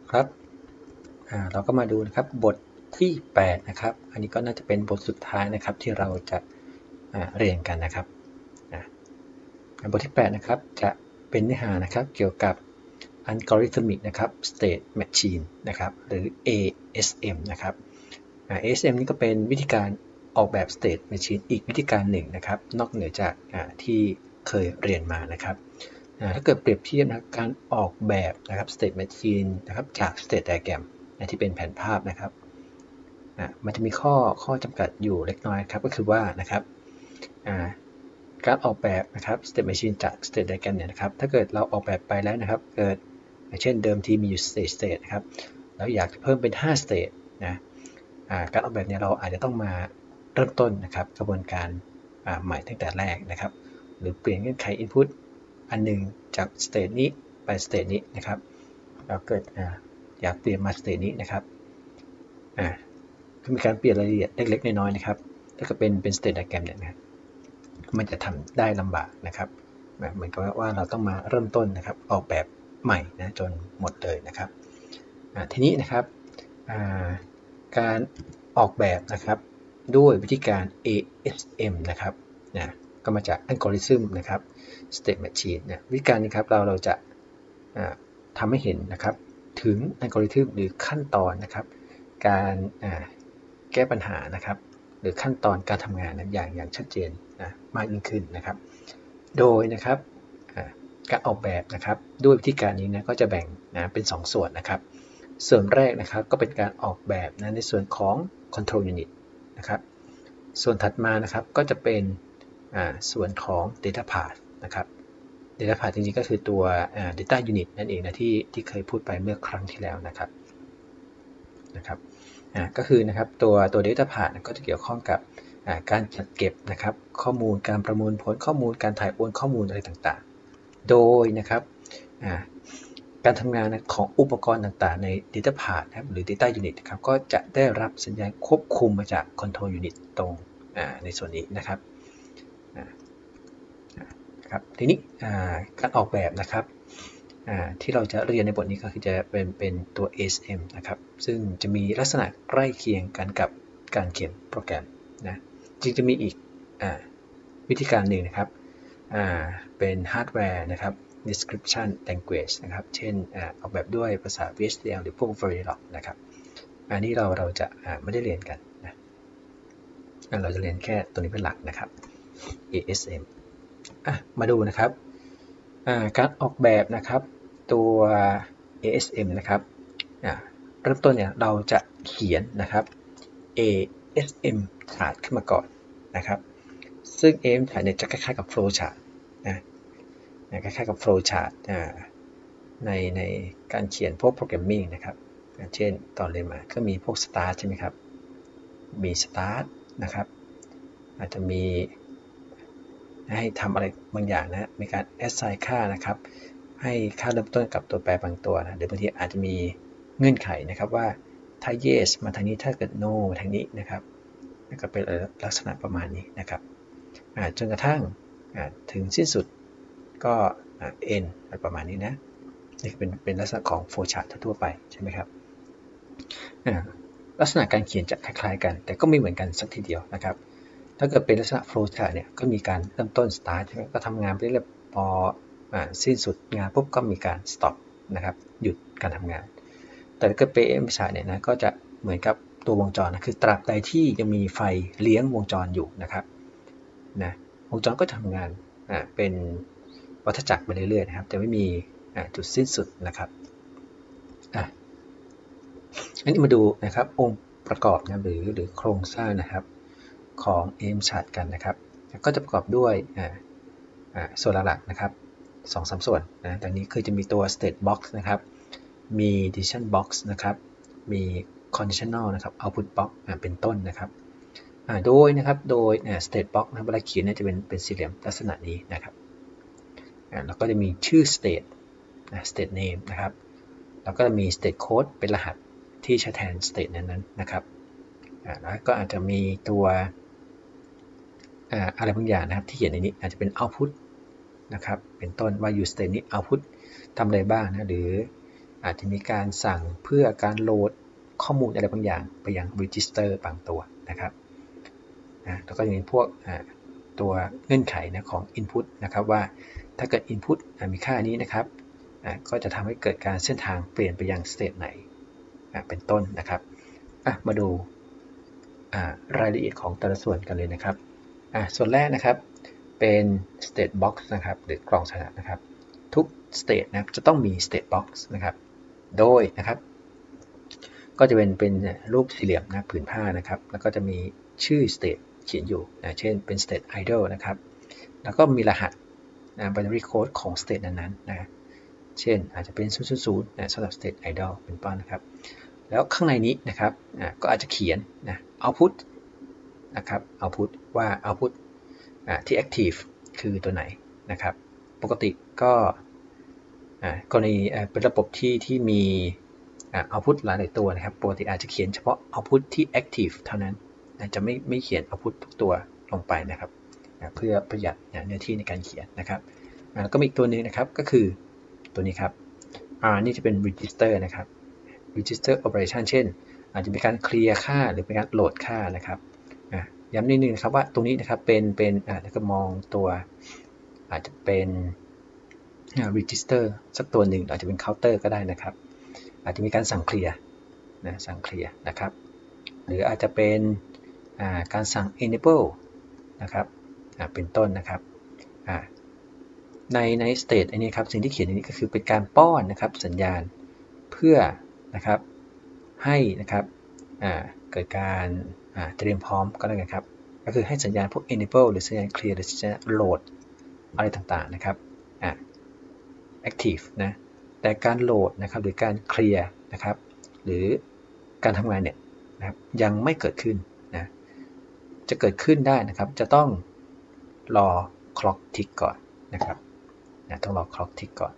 ครับเราก็มาดูนะครับบทที่8นะครับอันนี้ก็น่าจะเป็นบทสุดท้ายนะครับที่เราจะเรียนกันนะครับบทที่8นะครับจะเป็นเนื้อหานะครับเกี่ยวกับ Algorithmic นะครับ State Machine นะครับหรือ ASM นะครับASM นี่ก็เป็นวิธีการออกแบบ State Machine อีกวิธีการหนึ่งนะครับนอกเหนือจากที่เคยเรียนมานะครับถ้าเกิดเปรียบเทียบนะการออกแบบนะครับ State Machine นะครับจาก State Diagram ที่เป็นแผนภาพนะครับมันจะมีข้อจำกัดอยู่เล็กน้อยครับก็คือว่านะครับการออกแบบนะครับ State Machine จาก State Diagram เนี่ยนะครับถ้าเกิดเราออกแบบไปแล้วนะครับเกิดเช่นเดิมทีมีอยู่4 state นะครับแล้วอยากจะเพิ่มเป็น5 state นะการออกแบบเนี่ยเราอาจจะต้องมาเริ่มต้นนะครับกระบวนการใหม่ตั้งแต่แรกนะครับหรือเปลี่ยนเงื่อนไข input อันหนึ่งจาก state นี้ไป state นี้นะครับแล้วเกิดอยากเปลี่ยนมา state นี้นะครับก็มีการเปลี่ยนรายละเอียดเล็กๆน้อยๆนะครับถ้าเกิดเป็น state diagram เนี่ยนะมันจะทำได้ลำบากนะครับเหมือนกับว่าเราต้องมาเริ่มต้นนะครับออกแบบใหม่นะจนหมดเลยนะครับทีนี้นะครับการออกแบบนะครับด้วยวิธีการ ASM นะครับก็มาจาก Algorithm นะครับ State Machine วิธีการนี้ครับเราจะทำให้เห็นนะครับถึง Algorithm หรือขั้นตอนนะครับการแก้ปัญหานะครับหรือขั้นตอนการทำงานอย่างชัดเจนมากยิ่งขึ้นนะครับโดยนะครับการออกแบบนะครับด้วยวิธีการนี้นะก็จะแบ่งเป็น2 ส่วนนะครับส่วนแรกนะครับก็เป็นการออกแบบในส่วนของ Control Unit นะครับส่วนถัดมานะครับก็จะเป็นส่วนของ Data Path นะครับ Data Path จริงๆก็คือตัว Data Unit นั่นเองนะที่เคยพูดไปเมื่อครั้งที่แล้วนะครับก็คือนะครับตัว Data Path ก็จะเกี่ยวข้องกับการจัดเก็บนะครับข้อมูลการประมวลผลข้อมูลการถ่ายโอนข้อมูลอะไรต่างๆโดยนะครับการทำงานของอุปกรณ์ต่างๆใน Data Path นะครับหรือ Data Unit นะครับก็จะได้รับสัญญาณควบคุมมาจาก Control Unit ตรงในส่วนนี้นะครับทีนี้การออกแบบนะครับที่เราจะเรียนในบทนี้ก็คือจะเป็นตัว ASM นะครับซึ่งจะมีลักษณะใกล้เคียงกันกับการเขียนโปรแกรมนะจริงจะมีอีกวิธีการหนึ่งนะครับเป็นฮาร์ดแวร์นะครับ description language นะครับเช่นออกแบบด้วยภาษา VHDL หรือพวก Verilog นะครับอันนี้เราจะไม่ได้เรียนกันนะเราจะเรียนแค่ตัวนี้เป็นหลักนะครับ ASM มาดูนะครับการออกแบบนะครับตัว ASM นะครับเริ่มต้นเนี่ยเราจะเขียนนะครับ ASM chart ขึ้นมาก่อนนะครับซึ่ง ASM chart เนี่ยจะคล้ายๆกับ flow chart คล้ายๆกับ flow chart ในการเขียนพวก programming นะครับเช่นตอนเรียนมาก็มีพวก start ใช่ไหมครับมี start นะครับอาจจะมีให้ทำอะไรบางอย่างนะมีการ assign ค่านะครับให้ค่าเริ่มต้นกับตัวแปรบางตัวนะหรือบางทีอาจจะมีเงื่อนไขนะครับว่าถ้า yes มาทางนี้ถ้าเกิด no มาทางนี้นะครับก็เป็นลักษณะประมาณนี้นะครับจนกระทั่งถึงสิ้นสุดก็ n ประมาณนี้นะนี่เป็นลักษณะของ flow chart ทั่วไปใช่ไหมครับลักษณะการเขียนจะคล้ายๆกันแต่ก็ไม่เหมือนกันสักทีเดียวนะครับถ้าเกิดเป็นลักษณะ flow chart เนี่ยก็มีการเริ่มต้น start ใช่ไหมก็ทำงานไปเรื่อยๆพอสิ้นสุดงานปุ๊บก็มีการ stop นะครับหยุดการทำงานแต่ถ้าเกิดเป็น ASM chart เนี่ยนะก็จะเหมือนกับตัววงจรนะคือตราบใดที่ยังมีไฟเลี้ยงวงจรอยู่นะครับวงจรก็ทำงานเป็นวัฏจักรไปเรื่อยๆนะครับแต่ไม่มีจุดสิ้นสุดนะครับอันนี้มาดูนะครับองค์ประกอบนะหรือโครงสร้างนะครับของ ASM chart กันนะครับก็จะประกอบด้วยส่วนหลักๆนะครับ 2-3 ส่วนดังนี้คือจะมีตัว state box นะครับมี decision box นะครับมี conditional นะครับ output box เป็นต้นนะครับโดยstate box นะเวลาเขียนเนี่ยจะเป็นสี่เหลี่ยมลักษณะนี้นะครับแล้วก็จะมีชื่อ state state name นะครับแล้วก็มี state code เป็นรหัสที่ใช้แทน state นั้นๆนะครับแล้วก็อาจจะมีตัวอะไรบางอย่างนะครับที่เขียนในนี้อาจจะเป็น output นะครับเป็นต้นว่า use state นี้ output ทำอะไรบ้างนะหรืออาจจะมีการสั่งเพื่อการโหลดข้อมูลอะไรบางอย่างไปยัง register บางตัวนะครับแล้วก็จะมีพวกตัวเงื่อนไขนะของ input นะครับว่าถ้าเกิด input มีค่านี้นะครับก็จะทำให้เกิดการเส้นทางเปลี่ยนไปยัง state ไหนเป็นต้นนะครับมาดูรายละเอียดของแต่ละส่วนกันเลยนะครับส่วนแรกนะครับเป็น state box นะครับหรือกล่องสถานะนะครับทุก state นะจะต้องมี state box นะครับโดยนะครับก็จะเป็นรูปสี่เหลี่ยมนะผืนผ้านะครับแล้วก็จะมีชื่อ state เขียนอยู่เช่นเป็น state idle นะครับแล้วก็มีรหัสbinary code ของ state นั้นๆนะเช่นอาจจะเป็น000สำหรับ state idle เป็นต้นนะครับแล้วข้างในนี้นะครับก็อาจจะเขียนoutput นะครับ output ว่า output ที่ active คือตัวไหนนะครับปกติก็กรณีเป็นระบบที่มีoutput หลายตัวนะครับปกติอาจจะเขียนเฉพาะ output ที่ active เท่านั้นจะไม่เขียน output ทุกตัวลงไปนะครับเพื่อประหยัดเนื้อที่ในการเขียนนะครับแล้วก็มีอีกตัวนึงนะครับก็คือตัวนี้ครับนี่จะเป็น register นะครับ register operation เช่นอาจจะมีการเคลียร์ค่าหรือเป็นการโหลดค่านะครับย้ำนิดนึงนะครับว่าตรงนี้นะครับเป็นถ้าเกิดมองตัวอาจจะเป็น register สักตัวหนึ่งอาจจะเป็น counter ก็ได้นะครับอาจจะมีการสั่งเคลียร์สั่งเคลียร์นะครับหรืออาจจะเป็นการสั่ง enable นะครับเป็นต้นนะครับใน state อันนี้ครับสิ่งที่เขียนในนี้ก็คือเป็นการป้อนนะครับสัญญาณเพื่อนะครับให้นะครับเกิดการเตรียมพร้อมก็ได้ครับก็คือให้สัญญาณพวก enable หรือสัญญาณ clear หรือสัญญาณ load อะไรต่างๆนะครับactive นะแต่การโหลดนะครับหรือการเคลียร์นะครับหรือการทำงานเนี่ยนะครับยังไม่เกิดขึ้นนะจะเกิดขึ้นได้นะครับจะต้องรอ clock tick ก่อนนะครับต้องรอ clock tick ก่อน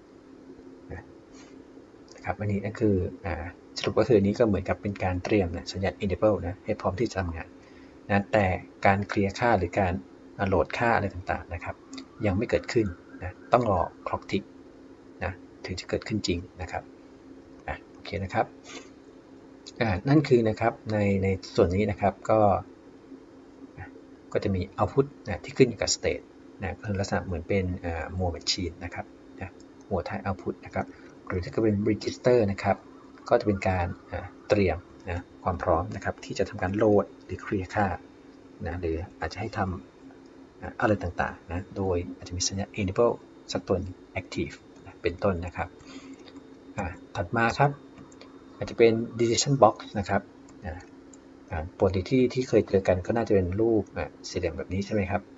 นะครับอันนี้ก็คือสรุปก็คือนี้ก็เหมือนกับเป็นการเตรียมสัญญาณ enable นะให้พร้อมที่จะทำงานนะแต่การเคลียร์ค่าหรือการโหลดค่าอะไรต่างๆนะครับยังไม่เกิดขึ้นนะต้องรอ clock tick นะถึงจะเกิดขึ้นจริงนะครับโอเคนะครับนั่นคือนะครับในส่วนนี้นะครับก็จะมี output ที่ขึ้นอยู่กับ state คือลักษณะเหมือนเป็น more machine นะครับmore type output นะครับหรือถ้าเกิดเป็น register นะครับก็จะเป็นการเตรียมความพร้อมนะครับที่จะทำการโหลดหรือเคลียร์ค่าหรืออาจจะให้ทำอะไรต่างๆโดยอาจจะมีสัญญาณ enable สักตัว active เป็นต้นนะครับถัดมาครับอาจจะเป็น decision box นะครับปกติที่เคยเจอกันก็น่าจะเป็นรูปสี่เหลี่ยมแบบนี้ใช่ไหมครับ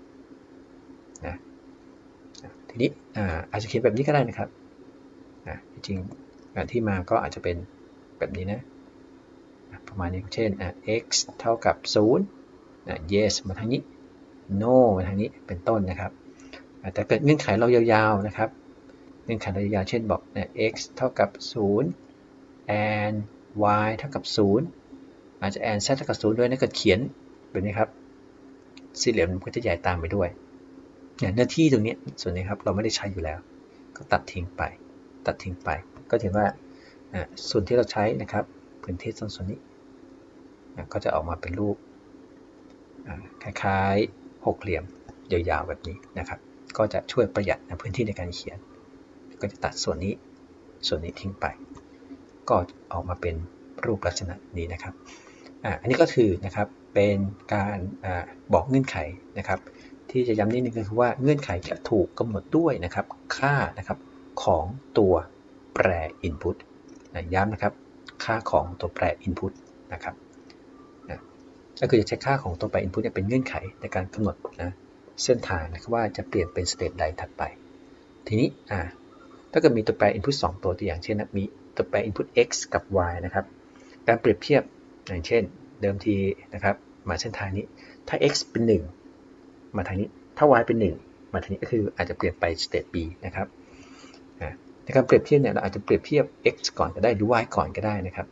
ทีนี้อาจจะเขียนแบบนี้ก็ได้นะครับจริงๆที่มาก็อาจจะเป็นแบบนี้นะประมาณนี้เช่นx เท่ากับ0 yes มาทางนี้ no มาทางนี้เป็นต้นนะครับแต่เกิดเงื่อนไขเรายาวๆนะครับเงื่อนไขเรายาวๆเช่นบอกx เท่ากับ0 and y เท่ากับ0อาจจะ and z เท่ากับ0ด้วยนะเกิดเขียนแบบนี้ครับสี่เหลี่ยมมันก็จะใหญ่ตามไปด้วยเนื้อที่ตรงนี้ส่วนนี้ครับเราไม่ได้ใช้อยู่แล้วก็ตัดทิ้งไปก็ถือว่าส่วนที่เราใช้นะครับพื้นที่ส่วนนี้ก็จะออกมาเป็นรูปคล้ายๆหกเหลี่ยมยาวๆแบบนี้นะครับก็จะช่วยประหยัดพื้นที่ในการเขียนก็จะตัดส่วนนี้ทิ้งไปก็ออกมาเป็นรูปลักษณะนี้นะครับอันนี้ก็คือนะครับเป็นการบอกเงื่อนไขนะครับที่จะย้ำนิดนึงก็คือว่าเงื่อนไขจะถูกกำหนดด้วยนะครับค่านะครับของตัวแปร input ย้ำนะครับค่าของตัวแปร input นะครับก็คือจะใช้ค่าของตัวแปร input เป็นเงื่อนไขในการกำหนดเส้นทางนะครับว่าจะเปลี่ยนเป็นสเตทใดถัดไปทีนี้ถ้าเกิดมีตัวแปร input 2 ตัวอย่างเช่นมีตัวแปร input x กับ y นะครับการเปรียบเทียบอย่างเช่นเดิมทีนะครับมาเส้นทางนี้ถ้า x เป็น1มาทางนี้ถ้า y เป็น1มาทางนี้ก็คืออาจจะเปลี่ยนไป state b นะครับในการเปรียบเทียบเนี่ยเราอาจจะเปรียบเทียบ x ก่อนก็ได้หรือ y ก่อนก็ได้นะครับ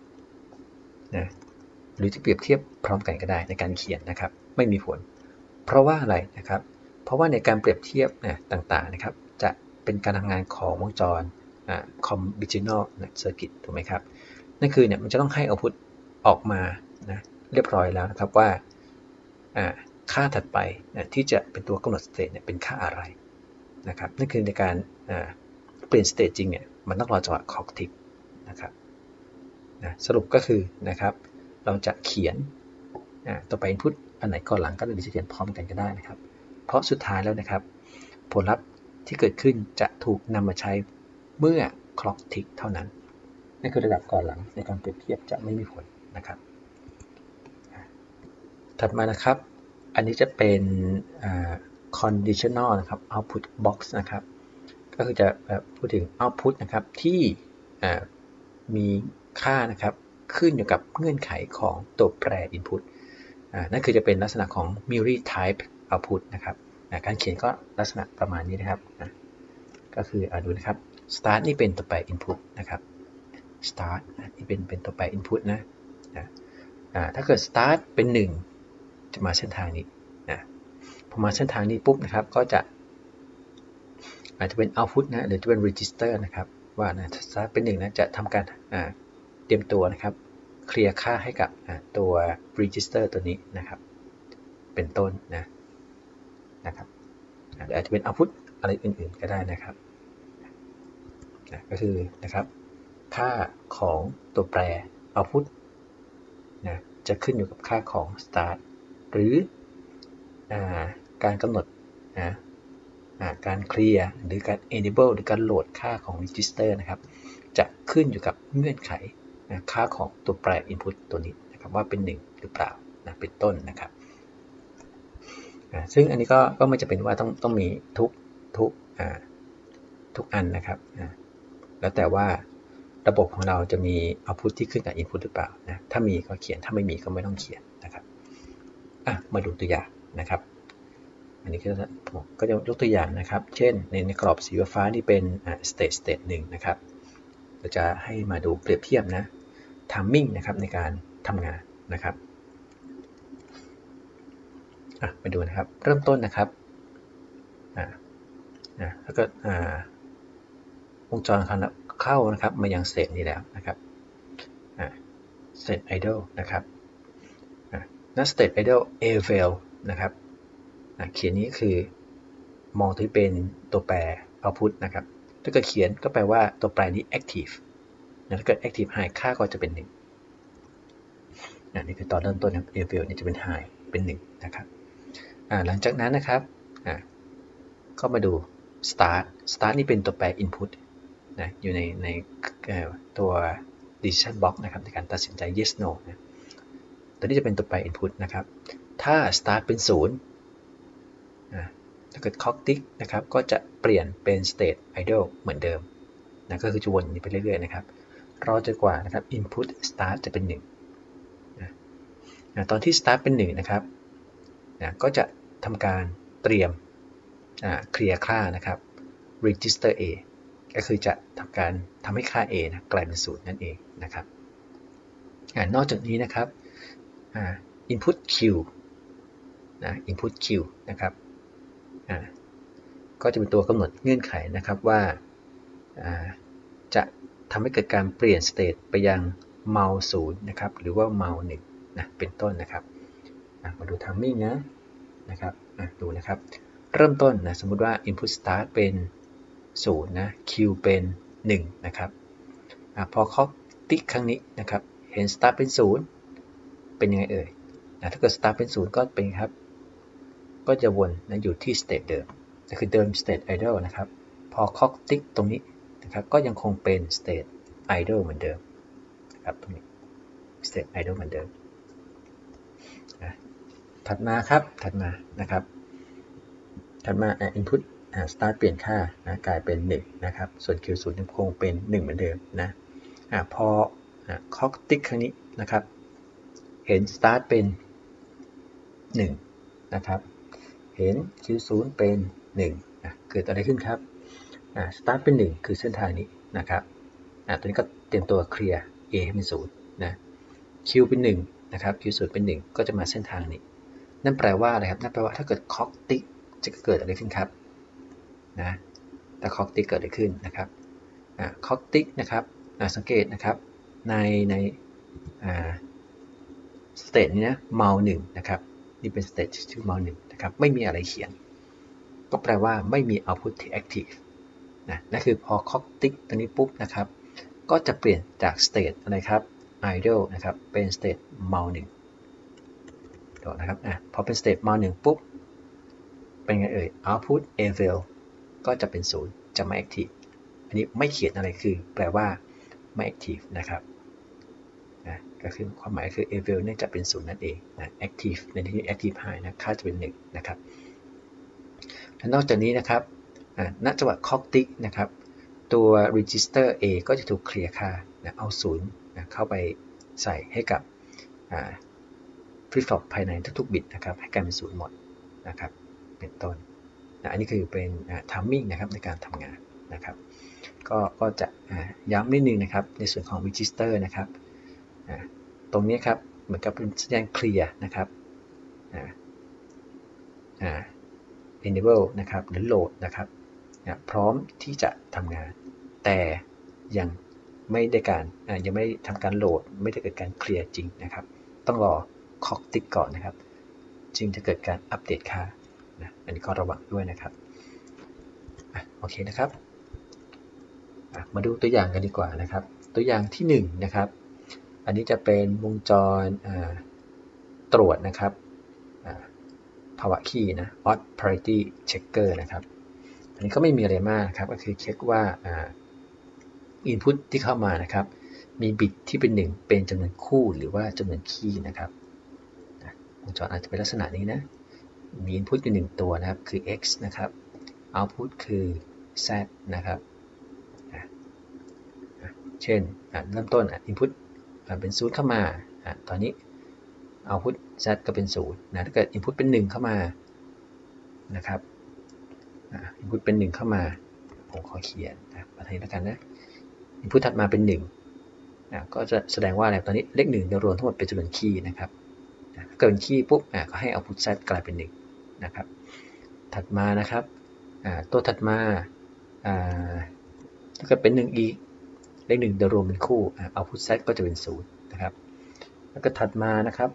หรือจะเปรียบเทียบพร้อมกันก็ได้ในการเขียนนะครับไม่มีผลเพราะว่าอะไรนะครับเพราะว่าในการเปรียบเทียบต่างๆนะครับจะเป็นการทำงานของวงจร conventional circuit ถูกไหมครับนั่นคือเนี่ยมันจะต้องให้ output ออกมานะเรียบร้อยแล้วนะครับว่าค่าถัดไปนะที่จะเป็นตัวกำหนด state เนี่ยเป็นค่าอะไรนะครับนั่นคือในการเปลี่ยน state จริงเนี่ยมันต้องรอจังหวะ clock tick นะครับนะสรุปก็คือนะครับเราจะเขียนต่อไป input อันไหนก่อนหลังก็ได้หรือจะเขียนพร้อมกันก็ได้นะครับเพราะสุดท้ายแล้วนะครับผลลัพธ์ที่เกิดขึ้นจะถูกนำมาใช้เมื่อ clock tick เท่านั้นนั่นคือระดับก่อนหลังในการเปรียบเทียบจะไม่มีผลนะครับถัดมานะครับอันนี้จะเป็นconditional นะครับ output box นะครับก็คือจะพูดถึง output นะครับที่มีค่านะครับขึ้นอยู่กับเงื่อนไขของตัวแปร input นั่นคือจะเป็นลักษณะของ Miri type output นะครับการเขียนก็ลักษณะประมาณนี้นะครับก็คือดูนะครับ start นี่เป็นตัวแปร input นะครับ start นี่เป็นตัวแปร input นะถ้าเกิด start เป็น1จะมาเส้นทางนี้นะพอมาเส้นทางนี้ปุ๊บนะครับก็จะอาจจะเป็น output นะหรือจะเป็น register นะครับว่านะ start เป็น1นะจะทำการเตรียมตัวนะครับเคลียร์ค่าให้กับตัว register ตัวนี้นะครับเป็นต้นนะครับอาจจะเป็น output อะไรอื่นๆก็ได้นะครับก็คือนะครับค่าของตัวแปร output นะจะขึ้นอยู่กับค่าของ start หรือการกำหนดการเคลียร์หรือการ enable หรือการโหลดค่าของ register นะครับจะขึ้นอยู่กับเงื่อนไขค่าของตัวแปร input ตัวนี้นะครับว่าเป็น1หรือเปล่าเป็นต้นนะครับซึ่งอันนี้ก็ไม่จำเป็นว่าต้องมีทุกอันนะครับแล้วแต่ว่าระบบของเราจะมี output ที่ขึ้นกับ input หรือเปล่านะถ้ามีก็เขียนถ้าไม่มีก็ไม่ต้องเขียนนะครับมาดูตัวอย่างนะครับอันนี้ก็จะยกตัวอย่างนะครับเช่นในกรอบสีฟ้านี่เป็นstate 1นะครับเราจะให้มาดูเปรียบเทียบนะ timing นะครับในการทำงานนะครับมาดูนะครับเริ่มต้นนะครับแล้วก็วงจรเข้านะครับมายัง state นี้แล้วนะครับstate idle นะครับstate idle avail นะครับเขียนนี้คือมองที่เป็นตัวแปร output นะครับถ้าเกิดเขียนก็แปลว่าตัวแปรนี้ active ถ้าเกิด active high ค่าก็จะเป็น1นี่คือตอนเริ่มต้นครับ avail นี่จะเป็น high เป็น1นะครับหลังจากนั้นนะครับก็มาดู start นี่เป็นตัวแปร input อยู่ในตัว decision box นะครับในการตัดสินใจ yes no ตัวนี้จะเป็นตัวแปร input นะครับถ้า start เป็น0ถ้าเกิด clock tick นะครับก็จะเปลี่ยนเป็น state idle เหมือนเดิมก็คือจะวนนี้ไปเรื่อยๆนะครับรอจนกว่านะครับ input start จะเป็น1ตอนที่ start เป็น1นะครับก็จะทำการเตรียมเคลียร์ค่านะครับ register A ก็คือจะทำการทำให้ค่า A นะกลายเป็น0นั่นเองนะครับนอกจากนี้นะครับinput Q input Q นะครับก็จะเป็นตัวกำหนดเงื่อนไขนะครับว่าจะทำให้เกิดการเปลี่ยน state ไปยัง mul 0นะครับหรือว่า mul 1เป็นต้นนะครับมาดู timing นะครับดูนะครับเริ่มต้นสมมุติว่า input start เป็น0นะ Q เป็น1นะครับพอ clock tick ครั้งนี้นะครับเห็น start เป็น0เป็นยังไงเอ่ยถ้าเกิด start เป็น0ก็เป็นครับก็จะวนอยู่ที่ state เดิมคือเดิม state idle นะครับพอ clock tick ตรงนี้นะครับก็ยังคงเป็น state idle เหมือนเดิมนะครับตรงนี้ state idle เหมือนเดิมถัดมานะครับinput start เปลี่ยนค่ากลายเป็น1นะครับส่วน Q0 ยังคงเป็น1เหมือนเดิมนะพอ clock tick ครั้งนี้นะครับเห็น start เป็น1นะครับเห็น Q0 เป็น1เกิดอะไรขึ้นครับstart เป็น1คือเส้นทางนี้นะครับตัวนี้ก็เตรียมตัวเคลียร์ A ให้เป็น0นะ Q เป็น1นะครับ Q0 เป็น1ก็จะมาเส้นทางนี้นั่นแปลว่าอะไรครับนั่นแปลว่าถ้าเกิด clock tick จะเกิดอะไรขึ้นครับถ้า clock tick เกิดอะไรขึ้นนะครับ coctic นะครับสังเกตนะครับในสเตทนี้นะ mul 1นะครับนี่เป็นสเตทชื่อ mul 1นะครับไม่มีอะไรเขียนก็แปลว่าไม่มี output ที่ active นั่นคือพอ coctic ตัวนี้ปุ๊บนะครับก็จะเปลี่ยนจากสเตทอะไรครับ idle นะครับเป็นสเตท mul 1นะครับพอเป็นสเตท mul 1ปุ๊บเป็นไงเอ่ย output eval ก็จะเป็น0จะไม่ active อันนี้ไม่เขียนอะไรคือแปลว่าไม่ active นะครับก็คือความหมายคือ eval เนี่ยจะเป็น0นั่นเองactive ในที่นี้ active high นะค่าจะเป็น1นะครับและนอกจากนี้นะครับณจังหวะ coctic นะครับตัว register A ก็จะถูกเคลียร์ค่าเอา0เข้าไปใส่ให้กับflip flop ภายในทุกๆบิตนะครับให้กลายเป็น0หมดนะครับเป็นต้นอันนี้คือเป็น timing นะครับในการทำงานนะครับก็จะย้ำนิดนึงนะครับในส่วนของ register นะครับตรงนี้ครับเหมือนกับเป็นสัญญาณเคลียร์นะครับenable นะครับหรือ load นะครับพร้อมที่จะทำงานแต่ยังไม่ได้การยังไม่ทำการโหลดไม่ได้เกิดการเคลียร์จริงนะครับต้องรอ coctic ก่อนนะครับจึงจะเกิดการอัปเดตค่าอันนี้ก็ระวังด้วยนะครับโอเคนะครับมาดูตัวอย่างกันดีกว่านะครับตัวอย่างที่1นะครับอันนี้จะเป็นวงจรตรวจนะครับภาวะคีย์นะ odd parity checker นะครับอันนี้ก็ไม่มีอะไรมากครับก็คือเช็คว่าinput ที่เข้ามานะครับมีบิตที่เป็น1เป็นจำนวนคู่หรือว่าจำนวนคีย์นะครับวงจรอาจจะเป็นลักษณะนี้นะมี input อยู่1ตัวนะครับคือ x นะครับ output คือ z นะครับเช่นเริ่มต้นinput เป็น0เข้ามาตอนนี้ output z ก็เป็น0นะถ้าเกิด input เป็น1เข้ามานะครับinput เป็น1เข้ามาผมขอเขียนมาทีแล้วกันนะ input ถัดมาเป็น1ก็จะแสดงว่าอะไรตอนนี้เลข1โดยรวมทั้งหมดเป็นจำนวนคีย์นะครับเกินคีย์ปุ๊บก็ให้ output z กลายเป็น1นะครับถัดมานะครับตัวถัดมาถ้าเกิดเป็น1อีกเลข1โดยรวมเป็นคู่ output z ก็จะเป็น0นะครับแล้วก็ถัดมานะครับ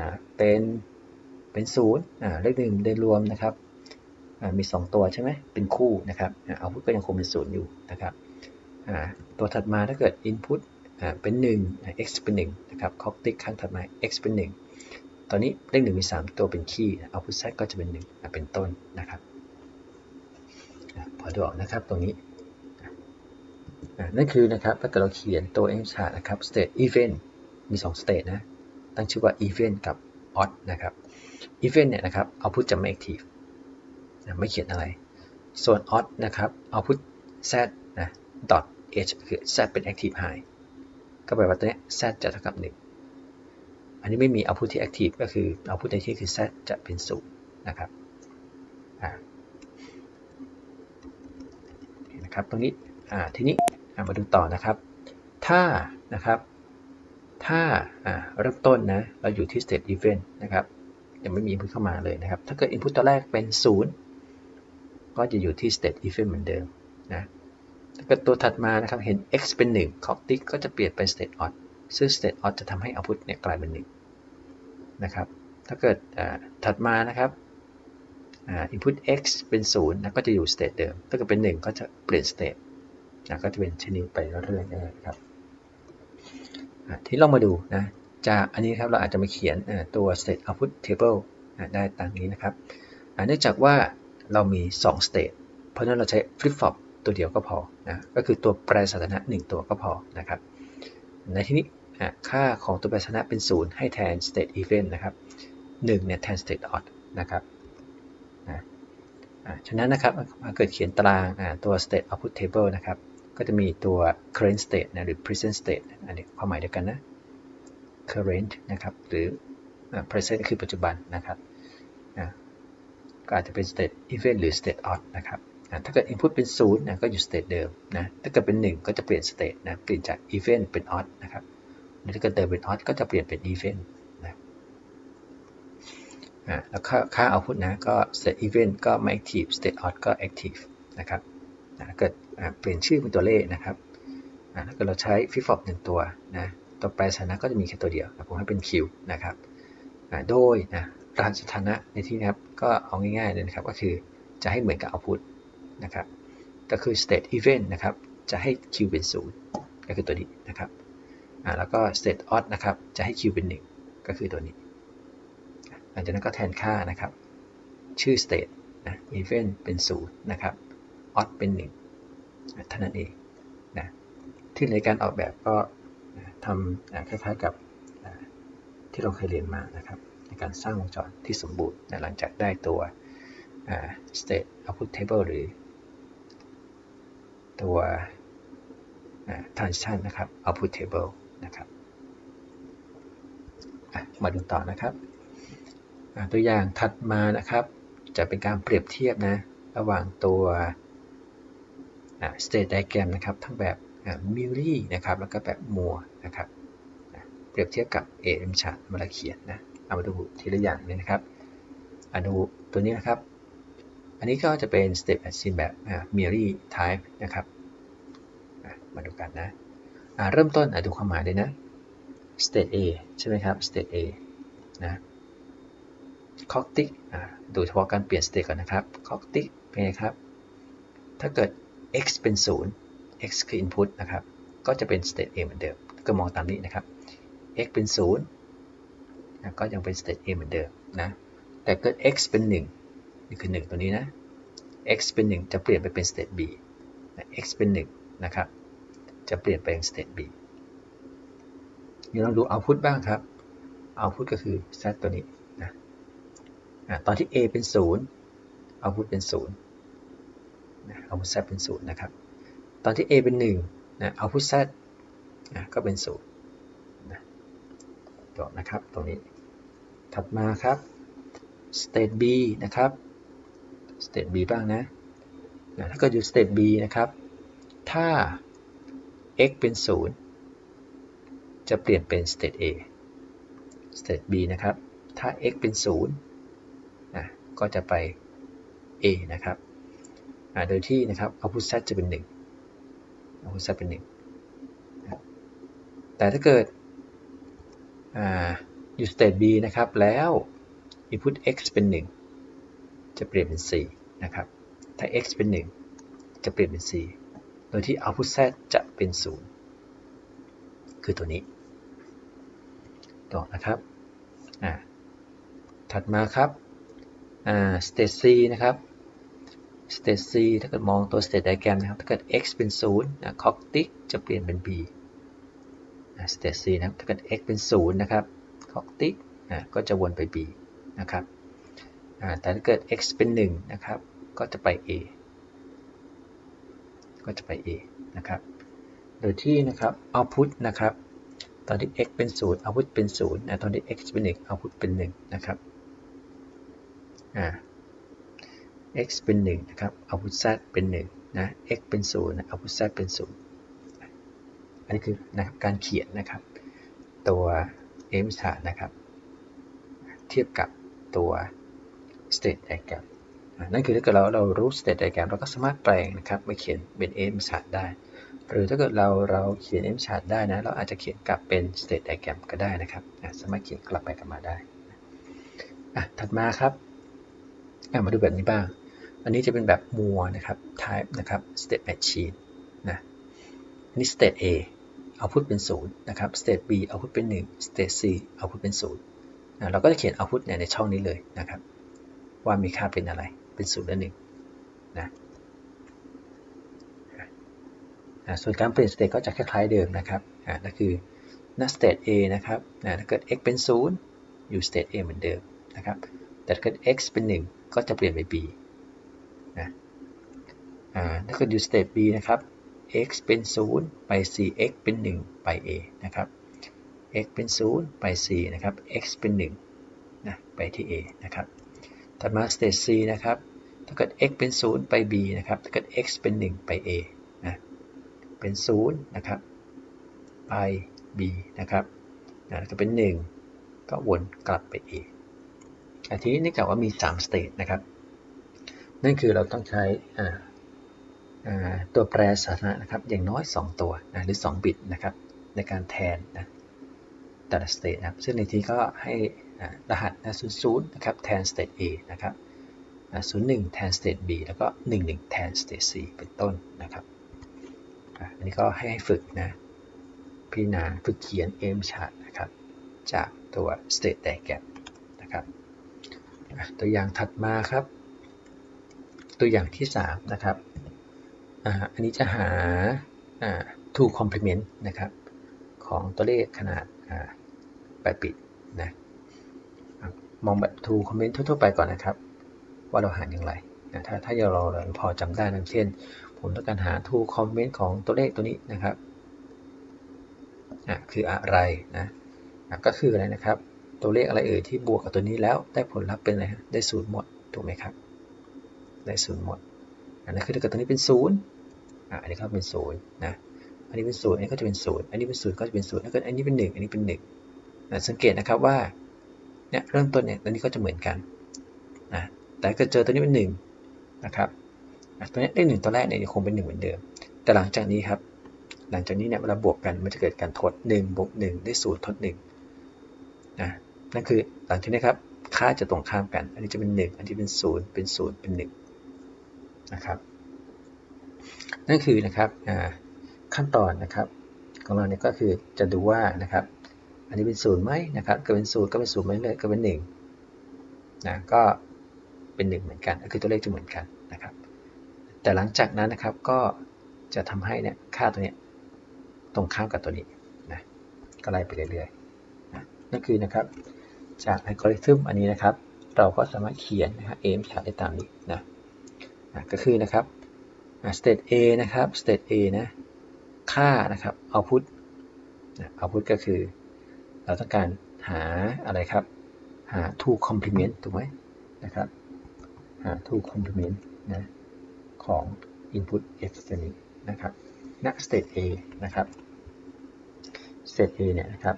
เป็น0เลข1โดยรวมนะครับมี2ตัวใช่ไหมเป็นคู่นะครับ output ก็ยังคงเป็น0อยู่นะครับตัวถัดมาถ้าเกิด input เป็น1 x เป็น1นะครับ coctic ครั้งถัดมา x เป็น1ตอนนี้เลข1มี3ตัวเป็นคีย์ output z ก็จะเป็น1เป็นต้นนะครับพอดูออกนะครับตรงนี้นั่นคือนะครับถ้าเกิดเราเขียนตัว m chart นะครับ state event มี2 state นะตั้งชื่อว่า event กับ odd นะครับ event เนี่ยนะครับ output จะไม่ active ไม่เขียนอะไรส่วน odd นะครับ output z นะ dot h คือ z เป็น active high ก็แปลว่าตัวนี้ z จะเท่ากับ1อันนี้ไม่มี output ที่ active ก็คือ output ในที่คือ z จะเป็น0นะครับนะครับตรงนี้ทีนี้มาดูต่อนะครับถ้าเริ่มต้นนะเราอยู่ที่ state event นะครับยังไม่มี input เข้ามาเลยนะครับถ้าเกิด input ตัวแรกเป็น0ก็จะอยู่ที่ state event เหมือนเดิมนะถ้าเกิดตัวถัดมานะครับเห็น x เป็น1 coctic ก็จะเปลี่ยนเป็น state odd ซึ่ง state odd จะทำให้ output เนี่ยกลายเป็น1นะครับถ้าเกิดถัดมานะครับinput x เป็น0นะก็จะอยู่ state เดิมถ้าเกิดเป็น1ก็จะเปลี่ยน state ก็จะเป็นชนิดไปเรื่อยๆนะครับที่เรามาดูนะจากอันนี้ครับเราอาจจะมาเขียนตัว state output table ได้ตามนี้นะครับเนื่องจากว่าเรามี2 state เพราะฉะนั้นเราใช้ flip flop ตัวเดียวก็พอนะก็คือตัวแปรสถานะ1ตัวก็พอนะครับในที่นี้ค่าของตัวแปรสถานะเป็น0ให้แทน state event นะครับ1เนี่ยแทน state odd นะครับฉะนั้นนะครับมาเกิดเขียนตารางตัว state output table นะครับก็จะมีตัว current state นะหรือ present state อันนี้ความหมายเดียวกันนะ current นะครับหรือ present คือปัจจุบันนะครับก็อาจจะเป็น state event หรือ state odd นะครับถ้าเกิด input เป็น0นะก็อยู่ state เดิมนะถ้าเกิดเป็น1ก็จะเปลี่ยน state นะเปลี่ยนจาก event เป็น odd นะครับถ้าเกิดเดิมเป็น odd ก็จะเปลี่ยนเป็น event นะแล้วค่า output นะก็ state event ก็ไม่ active state odd ก็ active นะครับถ้าเกิดเปลี่ยนชื่อเป็นตัวเลขนะครับถ้าเกิดเราใช้ flip-flop 1 ตัวนะตัวแปรสถานะก็จะมีแค่ตัวเดียวผมให้เป็น Q นะครับโดยรหัสสถานะในที่นี้ครับก็เอาง่ายๆเลยนะครับก็คือจะให้เหมือนกับ output นะครับก็คือ state event นะครับจะให้ Q เป็น0ก็คือตัวนี้นะครับแล้วก็ state odd นะครับจะให้ Q เป็น1ก็คือตัวนี้หลังจากนั้นก็แทนค่านะครับชื่อ state event เป็น0นะครับ odd เป็น1เท่านั้นเองที่ในการออกแบบก็ทำคล้ายๆกับที่เราเคยเรียนมานะครับในการสร้างวงจรที่สมบูรณ์หลังจากได้ตัว state output table หรือตัว transition นะครับ output table นะครับมาดูต่อนะครับตัวอย่างถัดมานะครับจะเป็นการเปรียบเทียบระหว่างตัว state diagram นะครับทั้งแบบMuley นะครับแล้วก็แบบมัวนะครับเปรียบเทียบกับ AM chart มาเขียนเอามาดูทีละอย่างเลยนะครับดูตัวนี้นะครับอันนี้ก็จะเป็น step machine แบบ Muley type นะครับมาดูกันเริ่มต้นดูความหมายเลยนะ state A ใช่ไหมครับ state A clock tick ดูเฉพาะการเปลี่ยน state ก่อนนะครับ clock tick เป็นไงครับถ้าเกิด x เป็น0 x คือ input นะครับก็จะเป็น state A เหมือนเดิมก็มองตามนี้นะครับ x เป็น0ก็ยังเป็น state A เหมือนเดิมแต่เกิด x เป็น1นี่คือ1ตัวนี้นะ x เป็น1จะเปลี่ยนไปเป็น state B x เป็น1นะครับจะเปลี่ยนไปเป็น state B เดี๋ยวเราดู output บ้างครับ output ก็คือ z ตัวนี้ตอนที่ a เป็น0 output เป็น0output z เป็น0นะครับตอนที่ a เป็น1output z ก็เป็น0จบนะครับตรงนี้ถัดมาครับ state b นะครับ state b บ้างถ้าเกิดอยู่ state b นะครับถ้า x เป็น0จะเปลี่ยนเป็น state a state b นะครับถ้า x เป็น0ก็จะไป a นะครับโดยที่นะครับ output z จะเป็น1 output z เป็น1แต่ถ้าเกิดอยู่ state b นะครับแล้ว input x เป็น1จะเปลี่ยนเป็น4นะครับถ้า x เป็น1จะเปลี่ยนเป็น4โดยที่ output z จะเป็น0คือตัวนี้ต่อนะครับถัดมาครับstate c นะครับ state c ถ้าเกิดมองตัว state diagram นะครับถ้าเกิด x เป็น0 clock tick จะเปลี่ยนเป็น b state c นะครับถ้าเกิด x เป็น0นะครับ clock tick ก็จะวนไป b นะครับแต่ถ้าเกิด x เป็น1นะครับก็จะไป a นะครับโดยที่นะครับ output นะครับตอนที่ x เป็น0 output เป็น0ตอนที่ x เป็น1 output เป็น1นะครับx เป็น1นะครับ output z เป็น1x เป็น0 output z เป็น0อันนี้คือการเขียนนะครับตัว AM chart นะครับเทียบกับตัว state diagram นั่นคือถ้าเกิดเรารู้ state diagram เราก็สามารถแปลงนะครับมาเขียนเป็น AM chart ได้หรือถ้าเกิดเราเขียน AM chart ได้เราอาจจะเขียนกลับเป็น state diagram ก็ได้นะครับสามารถเขียนกลับไปกลับมาได้ถัดมาครับมาดูแบบนี้บ้างอันนี้จะเป็นแบบมัวนะครับ type นะครับ state machine อันนี้ state A output เป็น0นะครับ state B output เป็น1 state C output เป็น0เราก็จะเขียน output ในช่องนี้เลยนะครับว่ามีค่าเป็นอะไรเป็น0และ1ส่วนการเปลี่ยน state ก็จะคล้ายๆเดิมนะครับนั่นคือstate A นะครับถ้าเกิด x เป็น0อยู่ state A เหมือนเดิมนะครับแต่ถ้าเกิด x เป็น1ก็จะเปลี่ยนไป b ถ้าเกิดอยู่ state B นะครับ x เป็น0ไป c x เป็น1ไป a นะครับ x เป็น0ไป c นะครับ x เป็น1ไปที่ a นะครับถัดมา state c นะครับถ้าเกิด x เป็น0ไป b นะครับถ้าเกิด x เป็น1ไป a เป็น0นะครับไป b นะครับถ้าเป็น1ก็วนกลับไป a ทีนี้นี่กล่าวว่ามี3 state นะครับนั่นคือเราต้องใช้ตัวแปรสาธารณะนะครับอย่างน้อย2ตัวนะหรือ2บิตนะครับในการแทนนะแต่ละ state นะครับซึ่งในที่ก็ให้รหัส00นะครับแทน state A นะครับ01แทน state B แล้วก็11แทน state C เป็นต้นนะครับอันนี้ก็ให้ฝึกนะพิจารณาฝึกเขียน aim chart นะครับจากตัว state diagram นะครับตัวอย่างถัดมาครับตัวอย่างที่3นะครับอันนี้จะหา2 complement นะครับของตัวเลขขนาด8 บิตนะมองแบบ 2 complement ทั่วๆไปก่อนนะครับว่าเราหาอย่างไรนะถ้าเราพอจำได้นะเช่นผมต้องการหา 2 complement ของตัวเลขตัวนี้นะครับคืออะไรนะก็คืออะไรนะครับตัวเลขอะไรที่บวกกับตัวนี้แล้วได้ผลลัพธ์เป็นอะไรได้0หมดถูกไหมครับได้0หมดอันนั้นคือถ้าเกิดตัวนี้เป็น0อันนี้ก็เป็น0นะอันนี้เป็น0อันนี้ก็จะเป็น0อันนี้เป็น0ก็จะเป็น0ถ้าเกิดอันนี้เป็น1อันนี้เป็น1สังเกตนะครับว่าเนี่ยเริ่มต้นเนี่ยตัวนี้ก็จะเหมือนกันนะแต่ถ้าเกิดเจอตัวนี้เป็น1นะครับตัวนี้ได้1ตัวแรกเนี่ยยังคงเป็น1เหมือนเดิมแต่หลังจากนี้ครับหลังจากนี้เนี่ยเวลาบวกกันมันจะเกิดการทด1บวก1ได้0ทด1นะนั่นคือหลังจากนี้ครับค่าจะตรงข้ามกันอันนี้จะเป็น1อันนี้เป็น0เป็น0เป็น1นะครับนั่นคือนะครับขั้นตอนนะครับของเราเนี่ยก็คือจะดูว่านะครับอันนี้เป็น0ไหมนะครับก็เป็น0ก็เป็น0ไหมเลยก็เป็น1นะก็เป็น1เหมือนกันก็คือตัวเลขจะเหมือนกันนะครับแต่หลังจากนั้นนะครับก็จะทำให้เนี่ยค่าตัวนี้ตรงข้ามกับตัวนี้นะก็ไล่ไปเรื่อยๆนะนั่นคือนะครับจากอัลกอริทึมอันนี้นะครับเราก็สามารถเขียนนะครับ aim chart ได้ตามนี้นะก็คือนะครับstate A นะครับ state A นะค่านะครับ output output ก็คือเราต้องการหาอะไรครับหา 2 complement ถูกไหมนะครับหา 2 complement นะของ input x ตัวนี้นะครับณ state A นะครับ state A เนี่ยนะครับ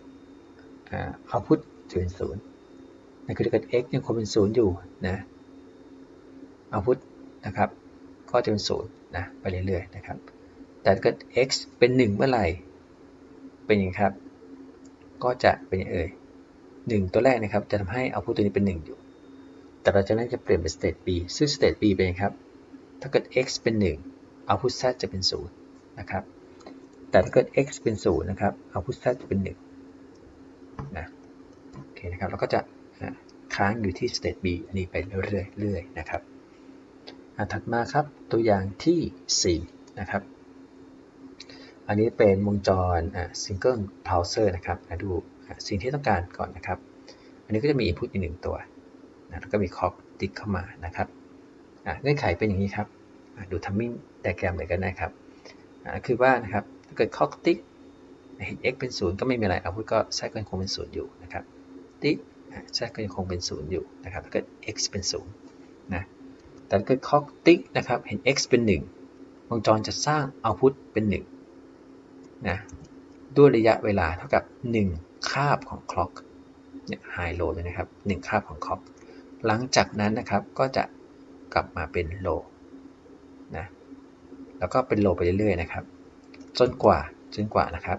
output จะเป็น0นั่นคือถ้าเกิด x ยังคงเป็น0อยู่นะ output นะครับก็จะเป็น0นะไปเรื่อยๆนะครับแต่ถ้าเกิด x เป็น1เมื่อไหร่เป็นอย่างครับก็จะเป็นอย่าง1ตัวแรกนะครับจะทำให้ output ตัวนี้เป็น1อยู่แต่เราจะนั้นจะเปลี่ยนเป็น state b ซึ่ง state b เป็นครับถ้าเกิด x เป็น1 output z จะเป็น0นะครับแต่ถ้าเกิด x เป็น0นะครับ output z จะเป็น1นะโอเคนะครับเราก็จะค้างอยู่ที่ state b อันนี้ไปเรื่อยๆนะครับถัดมาครับตัวอย่างที่4นะครับอันนี้เป็นวงจรsingle pulser นะครับดูสิ่งที่ต้องการก่อนนะครับอันนี้ก็จะมี input อีก1ตัวนะแล้วก็มี clock ติ๊กเข้ามานะครับเงื่อนไขเป็นอย่างนี้ครับดู timing diagram เลยกันนะครับคือว่านะครับถ้าเกิด clock ติ๊กเห็น x เป็น0ก็ไม่มีอะไร output ก็ z ก็ยังคงเป็น0อยู่นะครับติ๊ก z ก็ยังคงเป็น0อยู่นะครับถ้าเกิด x เป็น0นะแต่ถ้าเกิด clock ติ๊กนะครับเห็น x เป็น1วงจรจะสร้าง output เป็น1นะด้วยระยะเวลาเท่ากับ1คาบของ clock เนี่ย high low เลยนะครับ1คาบของ clock หลังจากนั้นนะครับก็จะกลับมาเป็น low นะแล้วก็เป็น low ไปเรื่อยๆนะครับจนกว่านะครับ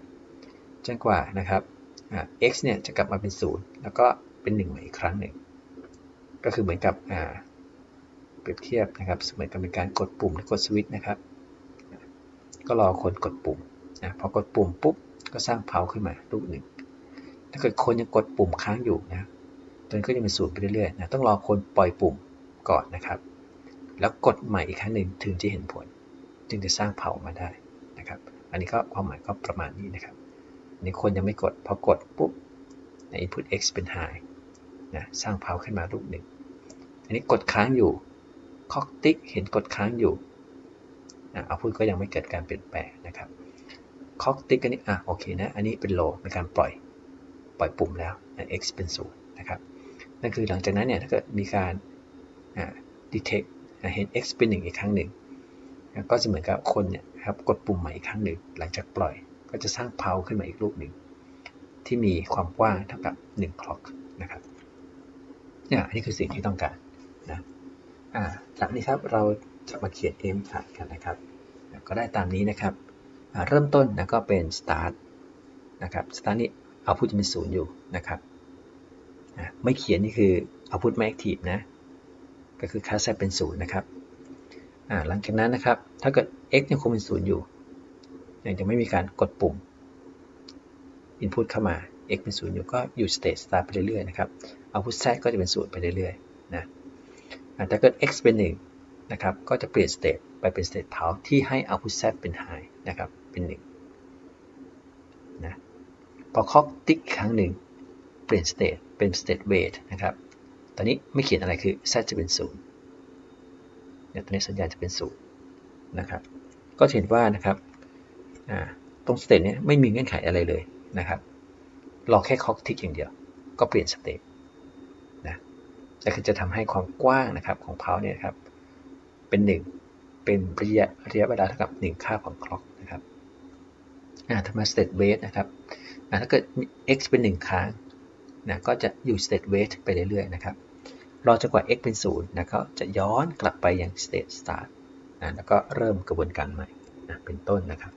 x เนี่ยจะกลับมาเป็น0แล้วก็เป็น1ใหม่อีกครั้งหนึ่งก็คือเหมือนกับเปรียบเทียบนะครับเหมือนกับเป็นการกดปุ่มหรือกดสวิตช์นะครับก็รอคนกดปุ่มนะพอกดปุ่มปุ๊บก็สร้างเพาขึ้นมาลูกหนึ่งถ้าเกิดคนยังกดปุ่มค้างอยู่นะตัวนี้ก็จะเป็น0ไปเรื่อยๆนะต้องรอคนปล่อยปุ่มก่อนนะครับแล้วกดใหม่อีกครั้งหนึ่งถึงจะเห็นผลจึงจะสร้างเพามาได้นะครับอันนี้ก็ความหมายก็ประมาณนี้นะครับอันนี้คนยังไม่กดพอกดปุ๊บใน input x เป็น high นะสร้างเพาขึ้นมาลูกหนึ่งอันนี้กดค้างอยู่คล็อกติ๊กเห็นกดค้างอยู่output ก็ยังไม่เกิดการเปลี่ยนแปลงนะครับคล็อกติ๊กอันนี้โอเคนะอันนี้เป็น low เป็นการปล่อยปุ่มแล้ว x เป็น0นะครับนั่นคือหลังจากนั้นเนี่ยถ้าเกิดมีการ detect เห็น x เป็น1อีกครั้งหนึ่งก็จะเหมือนกับคนเนี่ยครับกดปุ่มใหม่อีกครั้งหนึ่งหลังจากปล่อยก็จะสร้างเพาขึ้นมาอีกลูกหนึ่งที่มีความกว้างเท่ากับ1 clock นะครับเนี่ยอันนี้คือสิ่งที่ต้องการนะจากนี้ครับเราจะมาเขียน AM chart กันนะครับก็ได้ตามนี้นะครับเริ่มต้นนะก็เป็น start นะครับ start นี้ output จะเป็น0อยู่นะครับไม่เขียนนี่คือ output ไม่ active นะก็คือค่า z เป็น0นะครับหลังจากนั้นนะครับถ้าเกิด x ยังคงเป็น0อยู่ยังไม่มีการกดปุ่ม input เข้ามา x เป็น0อยู่ก็อยู่ state start ไปเรื่อยๆนะครับ output z ก็จะเป็น0ไปเรื่อยๆนะถ้าเกิด x เป็น1นะครับก็จะเปลี่ยน state ไปเป็น state pulse ที่ให้ output z เป็น high นะครับเป็น1นะพอเคาะติ๊กครั้งหนึ่งเปลี่ยน state เป็น state wait นะครับตอนนี้ไม่เขียนอะไรคือ z จะเป็น0ตอนนี้สัญญาณจะเป็น0นะครับก็เห็นว่านะครับตรง state นี้ไม่มีเงื่อนไขอะไรเลยนะครับรอแค่เคาะติ๊กอย่างเดียวก็เปลี่ยน state นะแต่คือจะทำให้ความกว้างนะครับของเพาเนี่ยครับเป็น1เป็นระยะเวลาเท่ากับ1ค่าของคล็อกนะครับทำมา state wait นะครับถ้าเกิด x เป็น1ครั้งนะก็จะอยู่ state wait ไปเรื่อยๆนะครับรอจนกว่า x เป็น0นะก็จะย้อนกลับไปยัง state start แล้วก็เริ่มกระบวนการใหม่เป็นต้นนะครับ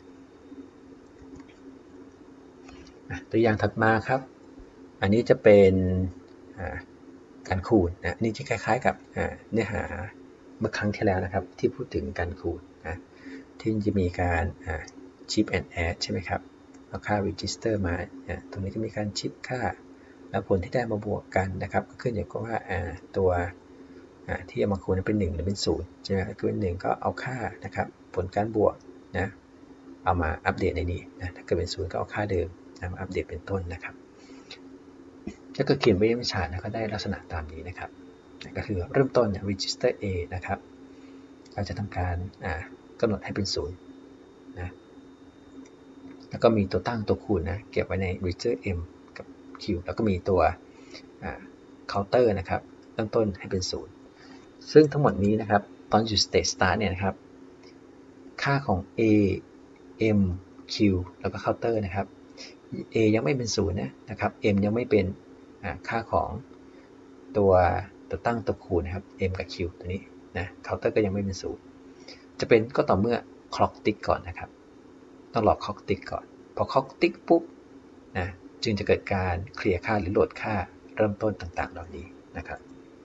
ตัวอย่างถัดมาครับอันนี้จะเป็นการคูณนะนี่จะคล้ายๆกับเนื้อหาเมื่อครั้งที่แล้วนะครับที่พูดถึงการคูณนะที่จะมีการchip and add ใช่ไหมครับเอาค่า register มาตรงนี้จะมีการชิปค่าแล้วผลที่ได้มาบวกกันนะครับก็ขึ้นอยู่กับว่าตัวที่เอามาคูณเป็น1หรือเป็น0ใช่ไหมถ้าเป็น1ก็เอาค่านะครับผลการบวกนะเอามาอัปเดตในนี้นะถ้าเกิดเป็น0ก็เอาค่าเดิมมาอัปเดตเป็นต้นนะครับถ้าเกิดเขียนไว้ในชาร์ตก็ได้ลักษณะตามนี้นะครับก็คือเริ่มต้น register A นะครับเราจะทำการกำหนดให้เป็น0นะแล้วก็มีตัวตั้งตัวคูณนะเก็บไว้ใน register M กับ Q แล้วก็มีตัวcounter นะครับเริ่มต้นให้เป็น0ซึ่งทั้งหมดนี้นะครับตอนอยู่ state start เนี่ยนะครับค่าของ A M Q แล้วก็ counter นะครับ A ยังไม่เป็น0นะครับ M ยังไม่เป็นค่าของตัวตั้งตัวคูณนะครับ M กับ Q ตัวนี้นะ counter ก็ยังไม่เป็น0จะเป็นก็ต่อเมื่อ clock tick ก่อนนะครับต้องรอ clock tick ก่อนพอ clock tick ปุ๊บนะจึงจะเกิดการเคลียร์ค่าหรือโหลดค่าเริ่มต้นต่างๆเหล่านี้นะครับ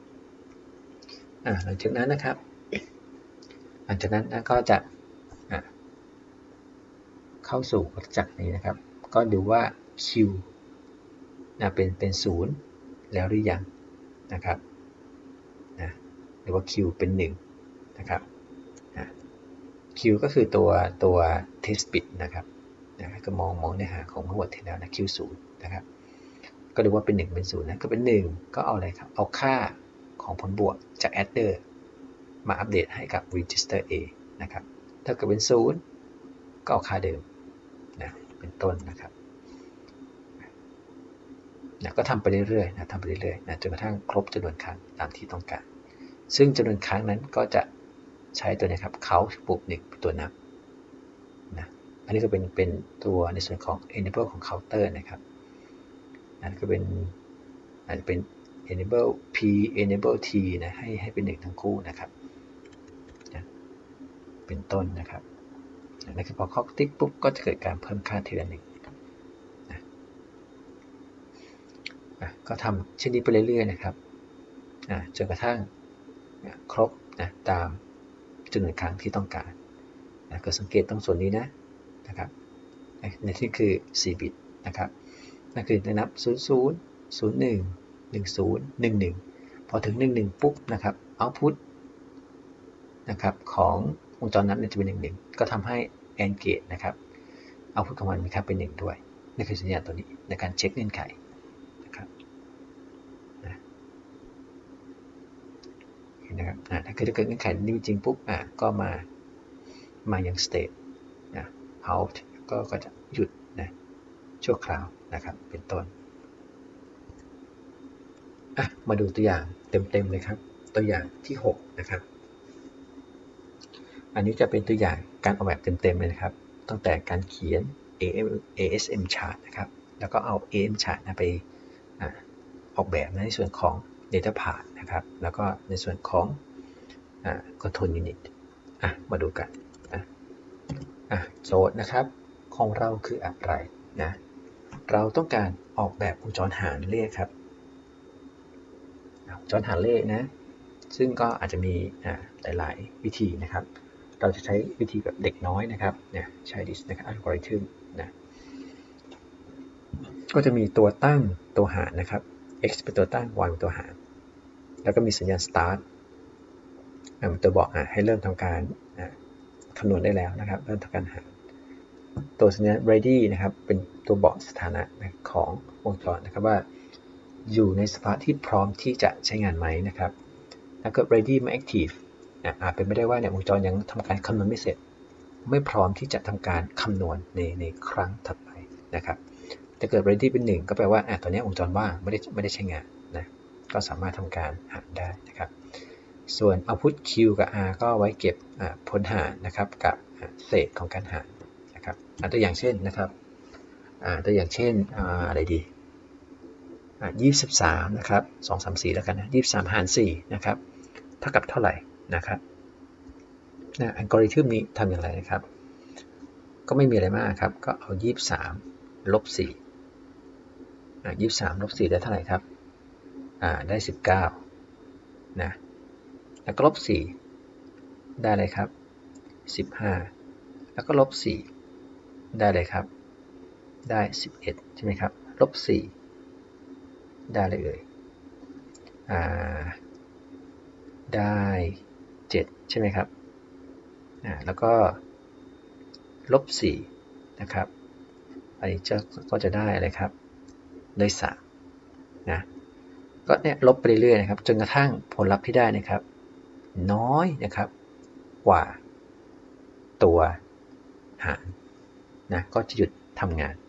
หลังจากนั้นนะครับก็จะเข้าสู่วัฏจักรนี้นะครับก็ดูว่า Q เป็น0แล้วหรือยังนะครับหรือว่า Q เป็น1นะครับQ ก็คือตัว test bit นะครับก็มองเนื้อหาของทั้งหมดที่แล้วนะ Q 0นะครับก็ดูว่าเป็น1เป็น0นะก็เป็น1ก็เอาอะไรครับเอาค่าของผลบวกจาก adder มาอัปเดตให้กับ register A นะครับถ้าเกิดเป็น0ก็เอาค่าเดิมนะเป็นต้นนะครับก็ทำไปเรื่อยๆทำไปเรื่อยๆจนกระทั่งครบจำนวนครั้งตามที่ต้องการซึ่งจำนวนครั้งนั้นก็จะใช้ตัวนี้ครับ count ปุ่ม1เป็นตัวนับนะอันนี้ก็เป็นตัวในส่วนของ enable ของ counter นะครับนั่นก็เป็นอาจจะเป็น enable p enable t นะให้เป็น1ทั้งคู่นะครับเป็นต้นนะครับนั่นคือพอเคาะติ๊กปุ๊บก็จะเกิดการเพิ่มค่าทีละ1ก็ทำเช่นนี้ไปเรื่อยๆนะครับจนกระทั่งครบตามจำนวนครั้งที่ต้องการก็สังเกตตรงส่วนนี้นะครับในที่คือ4บิตนะครับนั่นคือนับ00 01 10 11พอถึง11ปุ๊บนะครับ output นะครับของวงจรนั้นจะเป็น11ก็ทำให้ AND gate นะครับ output ของมันมีค่าเป็น1ด้วยนี่คือสัญญาณตัวนี้ในการเช็คเงื่อนไขนะครับถ้าเกิดเงื่อนไขนี้จริงปุ๊บก็มายัง state out ก็จะหยุดชั่วคราวนะครับเป็นต้นมาดูตัวอย่างเต็มเลยครับตัวอย่างที่6นะครับอันนี้จะเป็นตัวอย่างการออกแบบเต็มเลยนะครับตั้งแต่การเขียน ASM chart นะครับแล้วก็เอา AM chart ไปออกแบบในส่วนของ data path นะครับแล้วก็ในส่วนของcontrol unit มาดูกันโจทย์นะครับของเราคืออะไรนะเราต้องการออกแบบวงจรหารเลขครับวงจรหารเลขนะซึ่งก็อาจจะมีหลายๆวิธีนะครับเราจะใช้วิธีแบบเด็กน้อยนะครับเนี่ยใช้ดิสนะครับอัลกอริทึมนะก็จะมีตัวตั้งตัวหารนะครับ x เป็นตัวตั้ง y เป็นตัวหารแล้วก็มีสัญญาณ start ตัวบอกให้เริ่มทำการคำนวณได้แล้วนะครับเริ่มทำการหารตัวสัญญาณ ready นะครับเป็นตัวบอกสถานะของวงจรนะครับว่าอยู่ในสภาพที่พร้อมที่จะใช้งานไหมนะครับแล้วก็ ready ไม่ active เป็นไม่ได้ว่าเนี่ยวงจรยังทำการคำนวณไม่เสร็จไม่พร้อมที่จะทำการคำนวณในครั้งถัดไปนะครับถ้าเกิด ready เป็น1ก็แปลว่าตอนนี้วงจรว่างไม่ได้ใช้งานนะก็สามารถทำการหารได้นะครับส่วน output q กับ r ก็ไว้เก็บผลหารนะครับกับเศษของการหารนะครับตัวอย่างเช่นนะครับตัวอย่างเช่นอะไรดี23นะครับ2 3 4แล้วกันนะ23หาร4นะครับเท่ากับเท่าไหร่นะครับอัลกอริทึมนี้ทำอย่างไรนะครับก็ไม่มีอะไรมากครับก็เอา23ลบ423ลบ4ได้เท่าไหร่ครับได้19นะแล้วก็ลบ4ได้เลยครับ15แล้วก็ลบ4ได้เลยครับได้11ใช่ไหมครับลบ4ได้เลยได้7ใช่ไหมครับแล้วก็ลบ4นะครับอันนี้ก็จะได้อะไรครับได้3นะก็เนี่ยลบไปเรื่อยๆนะครับจนกระทั่งผลลัพธ์ที่ได้นะครับน้อยนะครับกว่าตัวหารนะก็จะหยุดทำงาน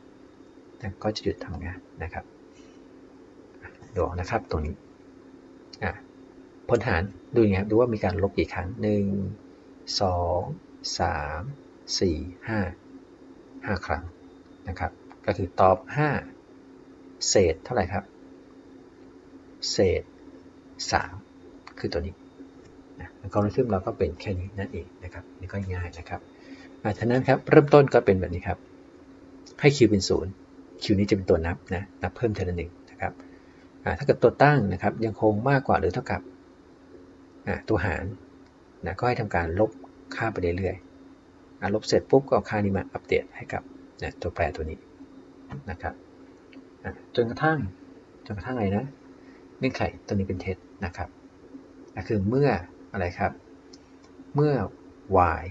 นะครับดูนะครับตรงนี้ผลหารดูอย่างนี้ดูว่ามีการลบกี่ครั้ง1 2 3 4 5ครั้งนะครับก็คือตอบ5เศษเท่าไหร่ครับเศษ3คือตัวนี้อัลกอริทึมเราก็เป็นแค่นี้นั่นเองนะครับนี่ก็ง่ายนะครับฉะนั้นครับเริ่มต้นก็เป็นแบบนี้ครับให้ q เป็น0 q นี้จะเป็นตัวนับเพิ่มทีละ1นะครับถ้าเกิดตัวตั้งนะครับยังคงมากกว่าหรือเท่ากับตัวหารก็ให้ทำการลบค่าไปเรื่อยๆลบเสร็จปุ๊บก็เอาค่านี้มาอัปเดตให้กับตัวแปรตัวนี้นะครับจนกระทั่งอะไรนะเงื่อนไขตัวนี้เป็นเท็จนะครับคือเมื่ออะไรครับเมื่อ y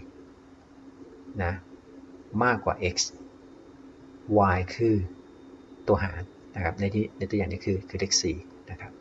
มากกว่า x y คือตัวหารนะครับในตัวอย่างนี้คือเลข4นะครับ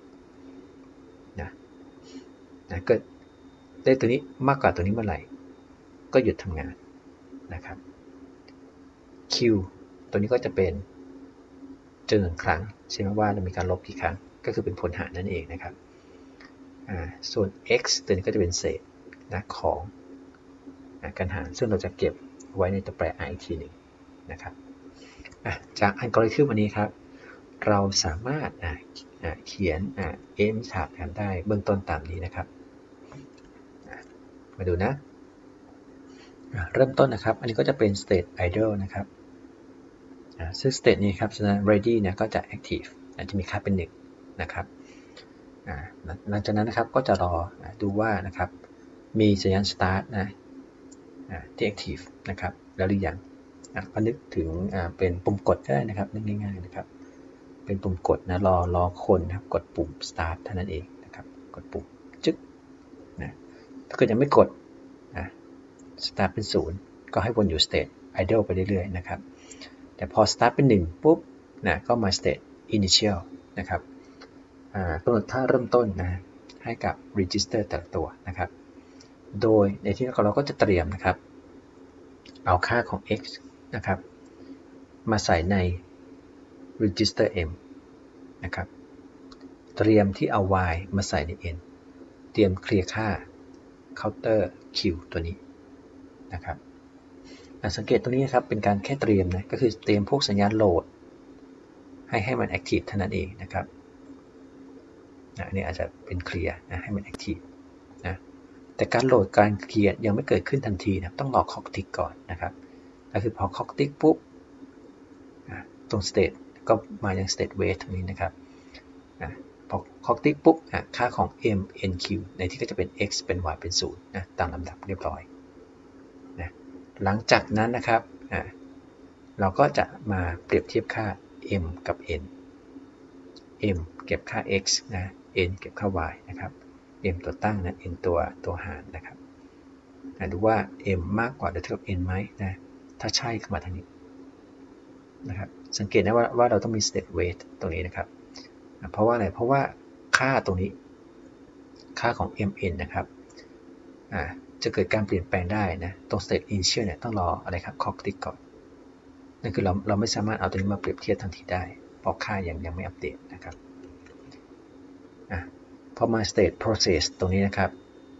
เกิดได้ตัวนี้มากกว่าตัวนี้เมื่อไหร่ก็หยุดทำงานนะครับ q ตัวนี้ก็จะเป็นจำนวนครั้งใช่ไหมว่าเรามีการลบกี่ครั้งก็คือเป็นผลหารนั่นเองนะครับส่วน x ตัวนี้ก็จะเป็นเศษของการหารซึ่งเราจะเก็บไว้ในตัวแปร i อีกทีหนึ่งนะครับจากอัลกอริทึมอันนี้ครับเราสามารถเขียนm ฉากกันได้เบื้องต้นตามนี้นะครับมาดูนะเริ่มต้นนะครับอันนี้ก็จะเป็น state idle นะครับซึ่ง state นี้ครับสัญญาณ ready ก็จะ active จะมีค่าเป็น1นะครับหลังจากนั้นนะครับก็จะรอดูว่านะครับมีสัญญาณ start ที่ active นะครับแล้วหรือยังก็นึกถึงเป็นปุ่มกดก็ได้นะครับนึกง่ายๆนะครับเป็นปุ่มกดรอคนนะครับกดปุ่ม start เท่านั้นเองนะครับกดปุ่มจึ๊กถ้าเกิดยังไม่กดstart เป็น0ก็ให้วนอยู่ state idle ไปเรื่อยๆนะครับแต่พอ start เป็น1ปุ๊บก็มา state initial นะครับกำหนดค่าเริ่มต้นให้กับ register แต่ละตัวนะครับโดยในที่นี้เราก็จะเตรียมนะครับเอาค่าของ x นะครับมาใส่ใน register m นะครับเตรียมที่เอา y มาใส่ใน n เตรียมเคลียร์ค่า counter q ตัวนี้นะครับสังเกตตรงนี้นะครับเป็นการแค่เตรียมก็คือเตรียมพวกสัญญาณโหลดให้มัน active เท่านั้นเองนะครับอันนี้อาจจะเป็นเคลียร์ให้มัน active แต่แต่การโหลดการเขียนยังไม่เกิดขึ้นทันทีนะต้องรอ clock tick ก่อนนะครับก็คือพอ clock tick ปุ๊บตรง state ก็มายัง state wait ตรงนี้นะครับพอ clock tick ปุ๊บค่าของ m nq ในที่ก็จะเป็น x เป็น y เป็น0นะตามลำดับเรียบร้อยนะหลังจากนั้นนะครับเราก็จะมาเปรียบเทียบค่า m กับ n m เก็บค่า x นะ n เก็บค่า y นะครับ m ตัวตั้งนะ n ตัวหารนะครับดูว่า m มากกว่าหรือเท่ากับ n ไหมนะถ้าใช่ก็มาทางนี้นะครับสังเกตนะว่าเราต้องมี state wait ตรงนี้นะครับเพราะว่าอะไรเพราะว่าค่าตรงนี้ค่าของ mn นะครับจะเกิดการเปลี่ยนแปลงได้นะตรง state initial เนี่ยต้องรออะไรครับ clock tick ก่อนนั่นคือเราไม่สามารถเอาตัวนี้มาเปรียบเทียบทันทีได้เพราะค่ายังไม่อัปเดตนะครับพอมา state process ตรงนี้นะครับ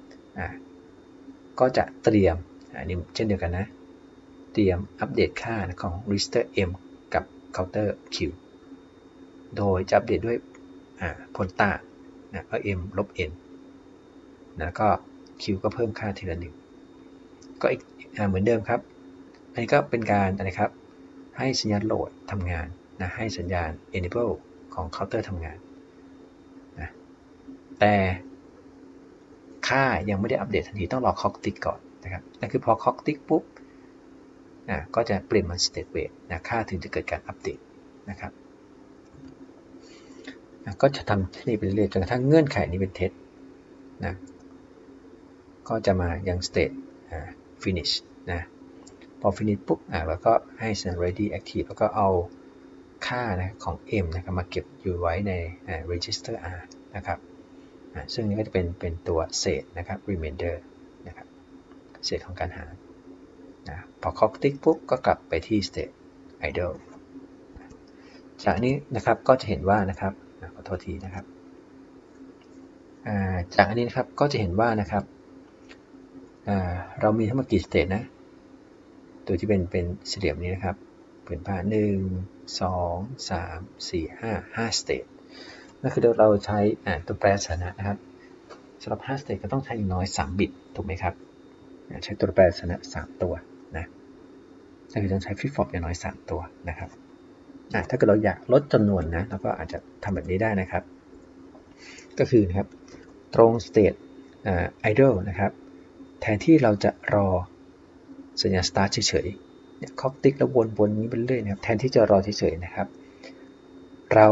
ก็จะเตรียมอันนี้เช่นเดียวกันนะเตรียมอัปเดตค่าของ register m กับ counter q โดยจะอัปเดตด้วยผลต่างก็ m ลบ n แล้วก็ q ก็เพิ่มค่าทีละหนึ่งก็อีกเหมือนเดิมครับอันนี้ก็เป็นการนะครับให้สัญญาณโหลดทำงานนะให้สัญญาณ enable ของ counter ทำงานนะแต่ค่ายังไม่ได้อัปเดตทันทีต้องรอ clock tick ก่อนนะครับนั่นคือพอ clock tick ปุ๊บก็จะเปลี่ยนมัน state wait นะค่าถึงจะเกิดการอัปเดตนะครับก็จะทำที่นี่ไปเรื่อยๆจนกระทั่งเงื่อนไขนี้เป็นเท็จนะก็จะมายัง state finish นะพอ finish ปุ๊บแล้วก็ให้ send ready active แล้วก็เอาค่านะของ m นะครับมาเก็บอยู่ไว้ใน register r นะครับซึ่งนี้ก็จะเป็นตัวเศษนะครับ remainder นะครับเศษของการหารพอ clock tick ปุ๊บก็กลับไปที่ state idle จากนี้นะครับก็จะเห็นว่านะครับขอโทษทีนะครับจากอันนี้นะครับก็จะเห็นว่านะครับเรามีทั้งหมดกี่ state นะตัวที่เป็นสี่เหลี่ยมนี้นะครับผืนผ้า1 2 3 4 5 state นั่นคือเราใช้ตัวแปรสถานะนะครับสำหรับ5 state ก็ต้องใช้อย่างน้อย3บิตถูกไหมครับใช้ตัวแปรสถานะ3ตัวนะนั่นคือต้องใช้ flip-flop อย่างน้อย3ตัวนะครับถ้าเกิดเราอยากลดจำนวนนะเราก็อาจจะทำแบบนี้ได้นะครับก็คือนะครับตรง state idle นะครับแทนที่เราจะรอสัญญาณ start เฉยๆเนี่ย clock tick แล้ววนนี้ไปเรื่อยนะครับแทนที่จะรอเฉยๆนะครับเรา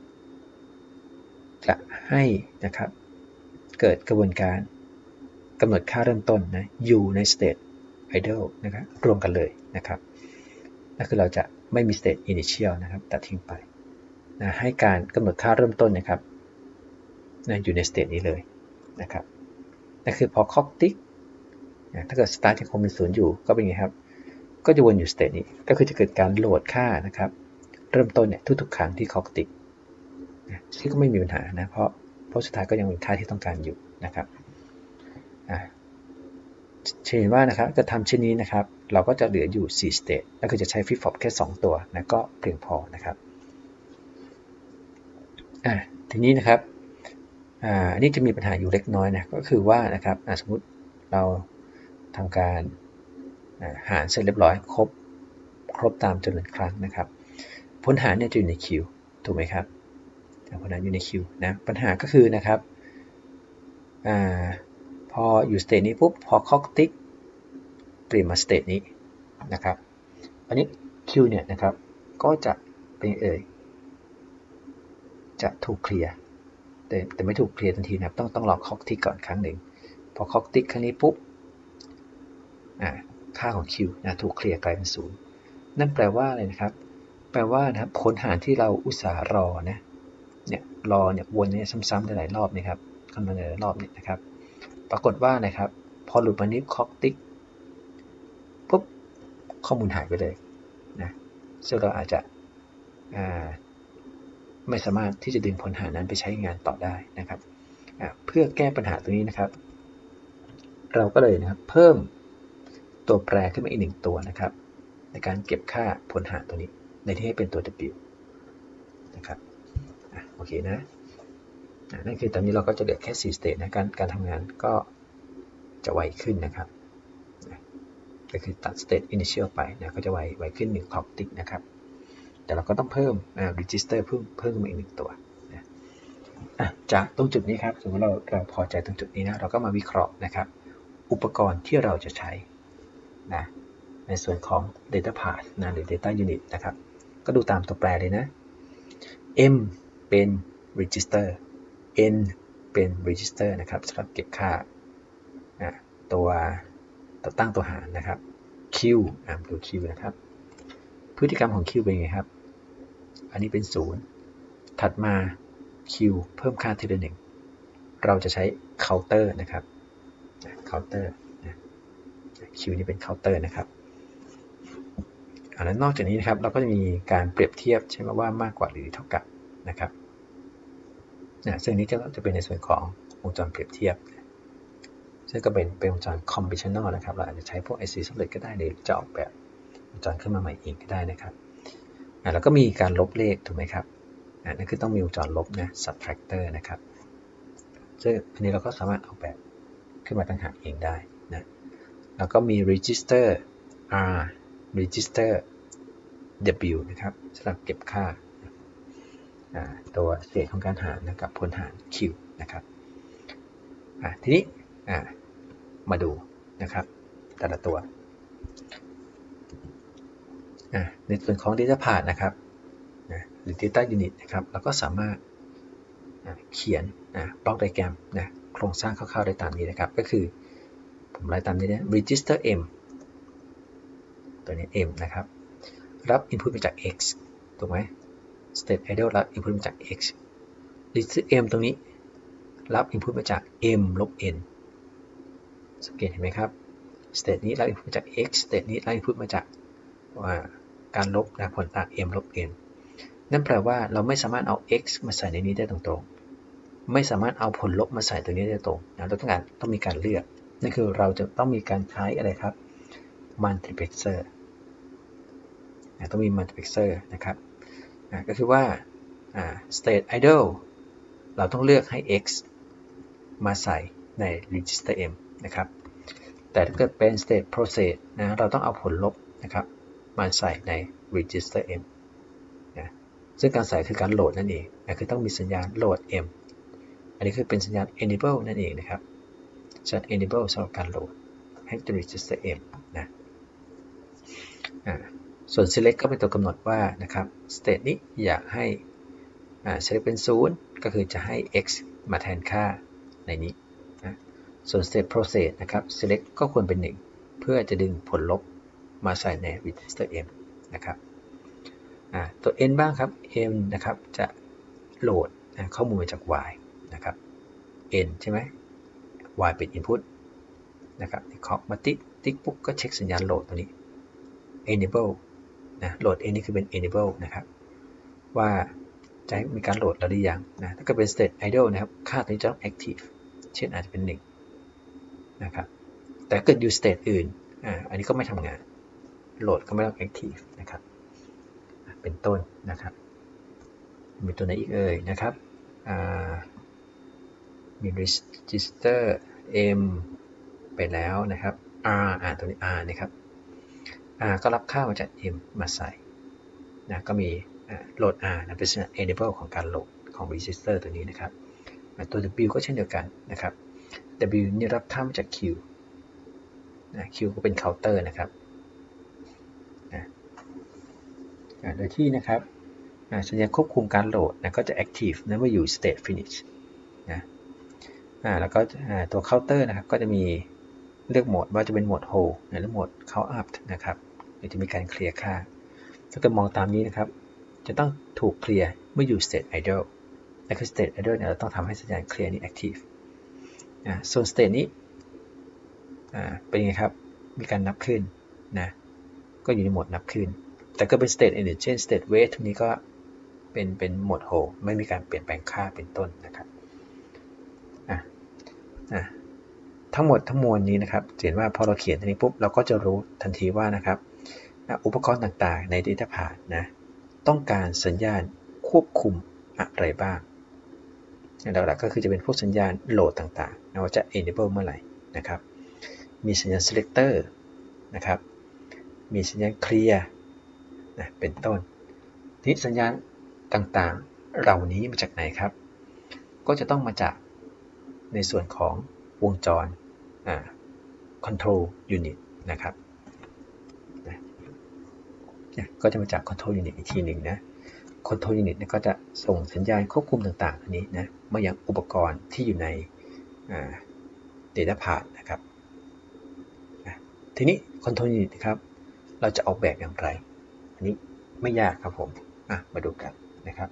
จะให้นะครับเกิดกระบวนการกำหนดค่าเริ่มต้นนะอยู่ใน state idle นะครับรวมกันเลยนะครับนั่นคือเราจะไม่มี state initial นะครับตัดทิ้งไปนะให้การกำหนดค่าเริ่มต้นนะครับอยู่ใน state นี้เลยนะครับนั่นคือพอ clock tick ถ้าเกิด start ยังคงเป็น0อยู่ก็เป็นไงครับก็จะวนอยู่ state นี้ก็คือจะเกิดการโหลดค่านะครับเริ่มต้นเนี่ยทุกๆครั้งที่ clock tick ซึ่งก็ไม่มีปัญหานะเพราะสุดท้ายก็ยังเป็นค่าที่ต้องการอยู่นะครับเห็นว่านะครับจะทำเช่นนี้นะครับเราก็จะเหลืออยู่4 state แล้วก็จะใช้ flip-flop แค่2ตัวนะก็เพียงพอนะครับทีนี้นะครับอันนี้จะมีปัญหาอยู่เล็กน้อยนะก็คือว่านะครับสมมุติเราทำการหารเสร็จเรียบร้อยครบตามจำนวนครั้งนะครับผลหารเนี่ยจะอยู่ในคิวถูกไหมครับผลหารอยู่ในคิวนะปัญหาก็คือนะครับพออยู่สเตทนี้ปุ๊บพอ clock tick เปลี่ยนมาสเตทนี้นะครับอันนี้คิวเนี่ยนะครับก็จะเป็นจะถูกเคลียร์แต่ไม่ถูกเคลียร์ทันทีนะครับต้องรอ clock tick ก่อนครั้งหนึ่งพอ clock tick ครั้งนี้ปุ๊บค่าของ Q นะถูกเคลียร์กลายเป็น0นั่นแปลว่าอะไรนะครับแปลว่านะครับผลหารที่เราอุตส่าห์รอนะเนี่ยรอเนี่ยวนเนี่ยซ้ำๆหลายรอบนะครับคำนวณหลายรอบเนี่ยนะครับปรากฏว่านะครับพอหลุดมานี้ clock tick ปุ๊บข้อมูลหายไปเลยนะซึ่งเราอาจจะไม่สามารถที่จะดึงผลหารนั้นไปใช้งานต่อได้นะครับเพื่อแก้ปัญหาตรงนี้นะครับเราก็เลยนะครับเพิ่มตัวแปรขึ้นมาอีก1ตัวนะครับในการเก็บค่าผลหารตัวนี้ในที่ให้เป็นตัว W นะครับโอเคนะนั่นคือตอนนี้เราก็จะเหลือแค่4 state นะการทำงานก็จจะไวขึ้นนะครับก็คือตัด state initial ไปนะก็จะไวขึ้น1 clock tick นะครับแต่เราก็ต้องเพิ่มregister เพิ่มขึ้นมาอีก1ตัวนะจากตรงจุดนี้ครับสมมติเราพอใจตรงจุดนี้นะเราก็มาวิเคราะห์นะครับอุปกรณ์ที่เราจะใช้นะในส่วนของ data path นะหรือ data unit นะครับก็ดูตามตัวแปรเลยนะ M เป็น register N เป็น register นะครับสำหรับเก็บค่าตัวตั้งตัวหารนะครับ Q ดู Q นะครับพฤติกรรมของ Q เป็นไงครับอันนี้เป็น0ถัดมา Q เพิ่มค่าทีละ1เราจะใช้ counter นะครับ counter Q นี่เป็น counter นะครับแล้วนอกจากนี้นะครับเราก็จะมีการเปรียบเทียบใช่ไหมว่ามากกว่าหรือเท่ากับนะครับซึ่งนี้จะเป็นในส่วนของวงจรเปรียบเทียบซึ่งก็เป็นวงจร conventional นะครับเราอาจจะใช้พวก IC สำเร็จก็ได้หรือจะออกแบบวงจรขึ้นมาใหม่เองก็ได้นะครับแล้วก็มีการลบเลขถูกไหมครับนั่นคือต้องมีวงจรลบนะ subtractor นะครับซึ่งอันนี้เราก็สามารถออกแบบขึ้นมาต่างหากเองได้นะแล้วก็มี register R register W นะครับสำหรับเก็บค่าตัวเศษของการหารกับผลหาร Q นะครับทีนี้มาดูนะครับแต่ละตัวในส่วนของ data path นะครับหรือ data unit นะครับเราก็สามารถเขียนบล็อกไดแกรมโครงสร้างคร่าวๆได้ตามนี้นะครับก็คือผมไล่ตามนี้นะ register M ตัวนี้ M นะครับรับ input มาจาก X ถูกไหม state idle รับ input มาจาก X register M ตรงนี้รับ input มาจาก M ลบ N สังเกตเห็นไหมครับ state นี้รับ input มาจาก X state นี้รับ input มาจากการลบผลต่าง M ลบ N นั่นแปลว่าเราไม่สามารถเอา X มาใส่ในนี้ได้ตรงๆไม่สามารถเอาผลลบมาใส่ตัวนี้ได้ตรงเราต้องมีการเลือกนั่นคือเราจะต้องมีการใช้อะไรครับ multiplexer ต้องมี multiplexer นะครับก็คือว่าstate idle เราต้องเลือกให้ X มาใส่ใน register M นะครับแต่ถ้าเกิดเป็น state process เราต้องเอาผลลบนะครับมาใส่ใน register M ซึ่งการใส่คือการโหลดนั่นเองคือต้องมีสัญญาณโหลด M อันนี้คือเป็นสัญญาณ enable นั่นเองนะครับสัญญาณ enable สำหรับการโหลดให้ register M นะส่วน select ก็เป็นตัวกำหนดว่านะครับ state นี้อยากให้select เป็น0ก็คือจะให้ x มาแทนค่าในนี้นะส่วน state process นะครับ select ก็ควรเป็น1เพื่อจะดึงผลลบมาใส่ใน register M นะครับตัว n บ้างครับ m นะครับจะโหลดข้อมูลมาจาก y นะครับ n ใช่ไหม y เป็น input นะครับเคาะมาติ๊กปุ๊บก็เช็คสัญญาณโหลดตัวนี้ enable โหลด n นี่คือเป็น enable นะครับว่าจะมีการโหลดแล้วหรือยังถ้าเกิดเป็น state idle นะครับค่าตัวนี้จะต้อง active เช่นอาจจะเป็น1นะครับแต่เกิดอยู่ state อื่นอันนี้ก็ไม่ทำงานโหลดก็ไม่ต้อง active นะครับเป็นต้นนะครับมีตัวไหนอีกนะครับมี register M ไปแล้วนะครับ R ตัวนี้ R นะครับ R ก็รับค่ามาจาก M มาใส่ก็มีโหลด R เป็น enable ของการโหลดของ register ตัวนี้นะครับตัว W ก็เช่นเดียวกันนะครับ W นี่รับค่ามาจาก Q Q ก็เป็น counter นะครับโดยที่นะครับสัญญาณควบคุมการโหลดก็จะ active เมื่ออยู่ state finish แล้วก็ตัว counter นะครับก็จะมีเลือกโหมดว่าจะเป็นโหมด hold หรือโหมด count up นะครับหรือจะมีการเคลียร์ค่าถ้าเกิดมองตามนี้นะครับจะต้องถูกเคลียร์เมื่ออยู่ state idle และคือ state idle เราต้องทำให้สัญญาณเคลียร์นี้ active ส่วน state นี้เป็นไงครับมีการนับขึ้นก็อยู่ในโหมดนับขึ้นแต่ก็เป็น stateอื่นเช่น state wait ทุกนี้ก็เป็นโหมด hold ไม่มีการเปลี่ยนแปลงค่าเป็นต้นนะครับทั้งหมดทั้งมวลนี้นะครับเห็นว่าพอเราเขียนตรงนี้ปุ๊บเราก็จะรู้ทันทีว่านะครับอุปกรณ์ต่างๆใน data path ต้องการสัญญาณควบคุมอะไรบ้างหลักๆก็คือจะเป็นพวกสัญญาณโหลดต่างๆว่าจะ enable เมื่อไหร่นะครับมีสัญญาณ selector นะครับมีสัญญาณ clear นะเป็นต้นทีสัญญาณต่างๆเหล่านี้มาจากไหนครับก็จะต้องมาจากในส่วนของวงจรcontrol unit นะครับก็จะมาจาก control unit อีกทีหนึ่งนะ control unit ก็จะส่งสัญญาณควบคุมต่างๆอันนี้นะมายังอุปกรณ์ที่อยู่ในdata path นะครับทีนี้ control unit นะครับเราจะออกแบบอย่างไรอันนี้ไม่ยากครับผมมาดูกันนะครับ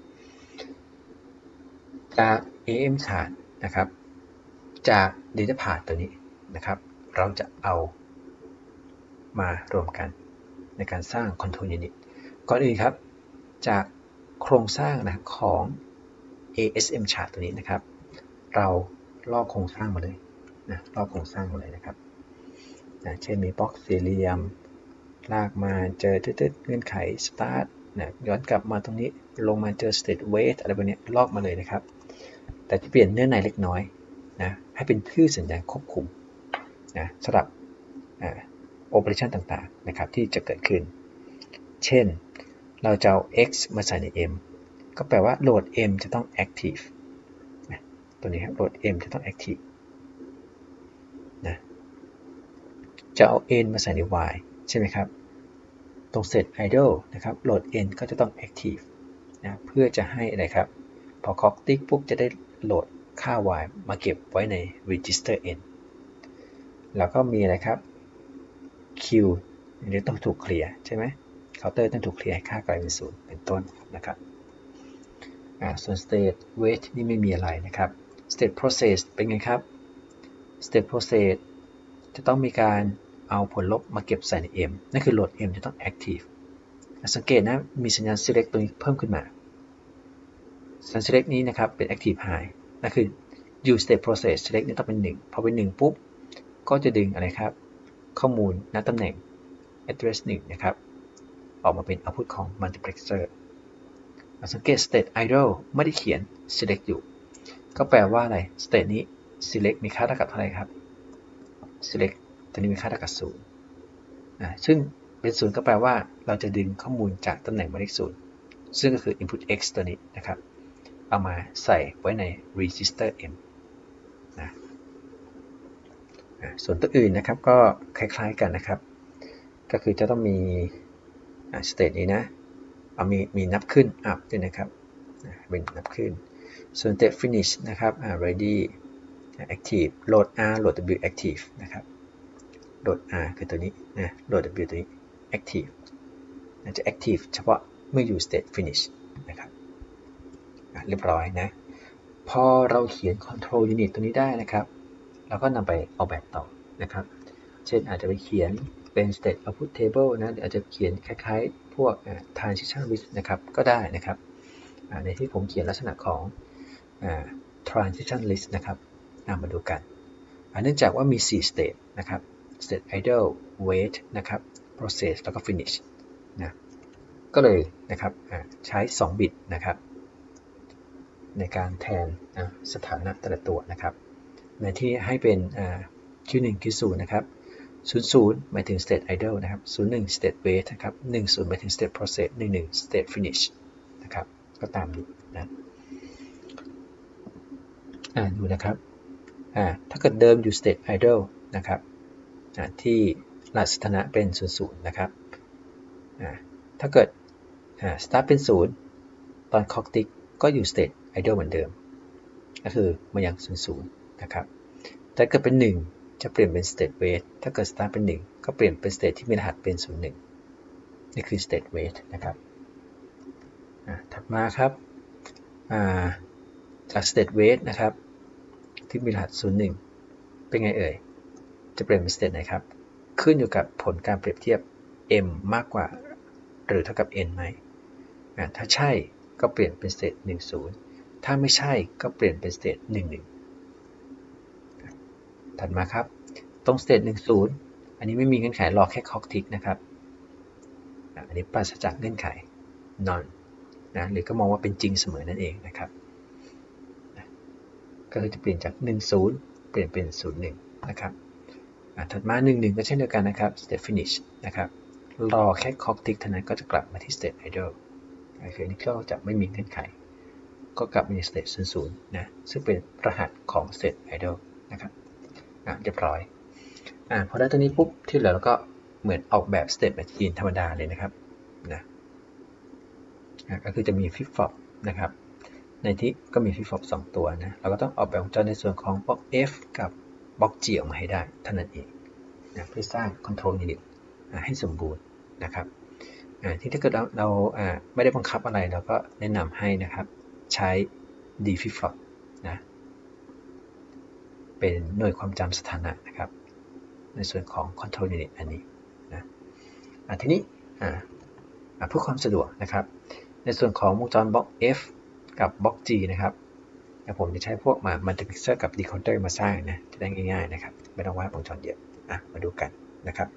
จาก AM chart นะครับจาก data path ตัวนี้นะครับเราจะเอามารวมกันในการสร้าง control unit ก่อนอื่นครับจากโครงสร้างนะของ ASM chart ตัวนี้นะครับเราลอกโครงสร้างมาเลยนะลอกโครงสร้างมาเลยนะครับเช่นมีบล็อกสี่เหลี่ยมลากมาเจอตึ๊ดๆเงื่อนไข start นะย้อนกลับมาตรงนี้ลงมาเจอ state wait อะไรแบบนี้ลอกมาเลยนะครับแต่จะเปลี่ยนเนื้อในเล็กน้อยนะให้เป็นชื่อสัญญาณควบคุมนะสำหรับoperation ต่างๆนะครับที่จะเกิดขึ้นเช่นเราจะเอา x มาใส่ใน m ก็แปลว่า load m จะต้อง active นะตัวนี้ครับ load m จะต้อง active นะจะเอา n มาใส่ใน y ใช่ไหมครับตรง set idle นะครับ load n ก็จะต้อง active นะเพื่อจะให้อะไรครับพอ clock tick ปุ๊บจะได้โหลดค่า y มาเก็บไว้ใน register n แล้วก็มีอะไรครับ q อันนี้ต้องถูกเคลียร์ใช่ไหมเคาน์เตอร์ต้องถูกเคลียร์ให้ค่ากลายเป็น0เป็นต้นนะครับส่วน state wait นี่ไม่มีอะไรนะครับ state process เป็นไงครับ state process จะต้องมีการเอาผลลบมาเก็บใส่ใน m นั่นคือ load m จะต้อง active สังเกตนะมีสัญญาณ select ตัวนี้เพิ่มขึ้นมาสัญญาณ select นี้นะครับเป็น active high นั่นคือ use state process select นี่ต้องเป็น1พอเป็น1ปุ๊บก็จะดึงอะไรครับข้อมูลณตำแหน่ง address 1นะครับออกมาเป็น output ของ multiplexer สังเกต state idle ไม่ได้เขียน select อยู่ก็แปลว่าอะไร state นี้ select มีค่าเท่ากับเท่าไหร่ครับ select ตัวนี้มีค่าเท่ากับ0ซึ่งเป็น0ก็แปลว่าเราจะดึงข้อมูลจากตำแหน่งหมายเลข0ซึ่งก็คือ input x ตัวนี้นะครับเอามาใส่ไว้ใน register m นะส่วนตัวอื่นนะครับก็คล้ายๆกันนะครับก็คือจะต้องมีstate นี้นะมีนับขึ้น up ด้วยนะครับเป็นนับขึ้นส่วน state finish นะครับready active load r load w active นะครับ load r คือตัวนี้นะ load w ตัวนี้ active จะ active เฉพาะเมื่ออยู่ state finish นะครับเรียบร้อยนะพอเราเขียน control unit ตัวนี้ได้นะครับเราก็นำไปออกแบบต่อนะครับเช่นอาจจะไปเขียนเป็น state output table นะอาจจะเขียนคล้ายๆพวก transition list นะครับก็ได้นะครับในที่ผมเขียนลักษณะของtransition list นะครับมาดูกันเนื่องจากว่ามี4 state นะครับ state idle wait นะครับ process แล้วก็ finish นะก็เลยนะครับใช้2 บิตนะครับในการแทนสถานะแต่ละตัวนะครับในที่ให้เป็น Q1 Q0 นะครับ00หมายถึง state idle นะครับ01 state wait นะครับ10หมายถึง state process 11 state finish นะครับก็ตามนี้นะดูนะครับถ้าเกิดเดิมอยู่ state idle นะครับที่รหัสสถานะเป็น00นะครับถ้าเกิดstart เป็น0ตอน clock tick ก็อยู่ state idle เหมือนเดิมก็คือมาอย่าง00นะครับแต่เกิดเป็น1จะเปลี่ยนเป็น state wait ถ้าเกิด start เป็น1ก็เปลี่ยนเป็น state ที่มีรหัสเป็น01นี่คือ state wait นะครับถัดมาครับจาก state wait นะครับที่มีรหัส01เป็นไงเอ่ยจะเปลี่ยนเป็น state ไหนครับขึ้นอยู่กับผลการเปรียบเทียบ m มากกว่าหรือเท่ากับ n ไหมถ้าใช่ก็เปลี่ยนเป็น state 10ถ้าไม่ใช่ก็เปลี่ยนเป็น state 11ถัดมาครับตรง state 10อันนี้ไม่มีเงื่อนไขรอแค่ clock tick นะครับอันนี้ปราศจากเงื่อนไข none นะหรือก็มองว่าเป็นจริงเสมอนั่นเองนะครับก็คือจะเปลี่ยนจาก10เปลี่ยนเป็น01นะครับถัดมา1 1ก็เช่นเดียวกันนะครับ state finish นะครับรอแค่ clock tick เท่านั้นก็จะกลับมาที่ state idle คืออันนี้ก็จะไม่มีเงื่อนไขก็กลับมาใน state 00นะซึ่งเป็นรหัสของ state idle นะครับเรียบร้อยพอได้ตัวนี้ปุ๊บที่เหลือเราก็เหมือนออกแบบ state machine ธรรมดาเลยนะครับนะก็คือจะมี flip flop นะครับในที่ก็มี flip flop 2 ตัวนะเราก็ต้องออกแบบวงจรในส่วนของบล็อก F กับบล็อก G ออกมาให้ได้เท่านั้นเองนะเพื่อสร้าง control unit ให้สมบูรณ์นะครับที่ถ้าเกิดเราไม่ได้บังคับอะไรเราก็แนะนำให้นะครับใช้ D flip flop นะเป็นหน่วยความจำสถานะนะครับในส่วนของ control unit อันนี้นะทีนี้เพื่อความสะดวกนะครับในส่วนของวงจรบล็อก F กับบล็อก G นะครับผมจะใช้พวกmultiplexer กับ decoder มาสร้างนะจะได้ง่ายๆนะครับไม่ต้องวาดวงจรเยอะมาดูกันนะครับ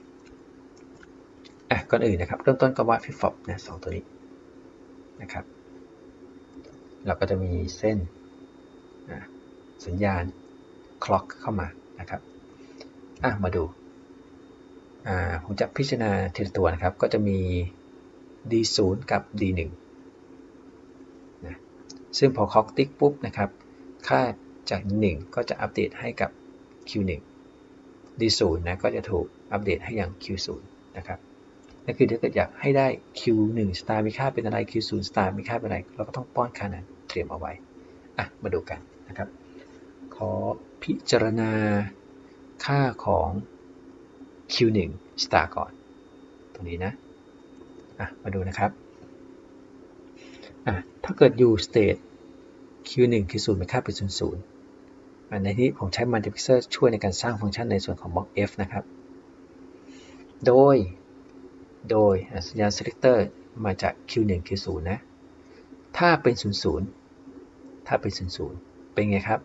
ก่อนอื่นนะครับเริ่มต้นก็วาด flip flop นะ2 ตัวนี้นะครับเราก็จะมีเส้นสัญญาณ clock เข้ามานะครับมาดูผมจะพิจารณาทีละตัวนะครับก็จะมี D0 กับ D1 นะซึ่งพอ clock tick ปุ๊บนะครับค่าจาก 1 ก็จะอัปเดตให้กับ Q1 D0 นะก็จะถูกอัปเดตให้อย่าง Q0 นะครับนั่นคือถ้าเกิดอยากให้ได้ Q1 star มีค่าเป็นอะไร Q0 star มีค่าเป็นอะไรเราก็ต้องป้อนค่านั้นเตรียมเอาไว้มาดูกันนะครับขอพิจารณาค่าของ Q1 star ก่อนตรงนี้นะมาดูนะครับถ้าเกิดอยู่ state Q1 Q0 มีค่าเป็น00ในที่ผมใช้ multiplexer ช่วยในการสร้างฟังก์ชันในส่วนของบล็อก F นะครับโดยสัญญาณ selector มาจาก Q1 Q0 นะถ้าเป็น00เป็นไงครับ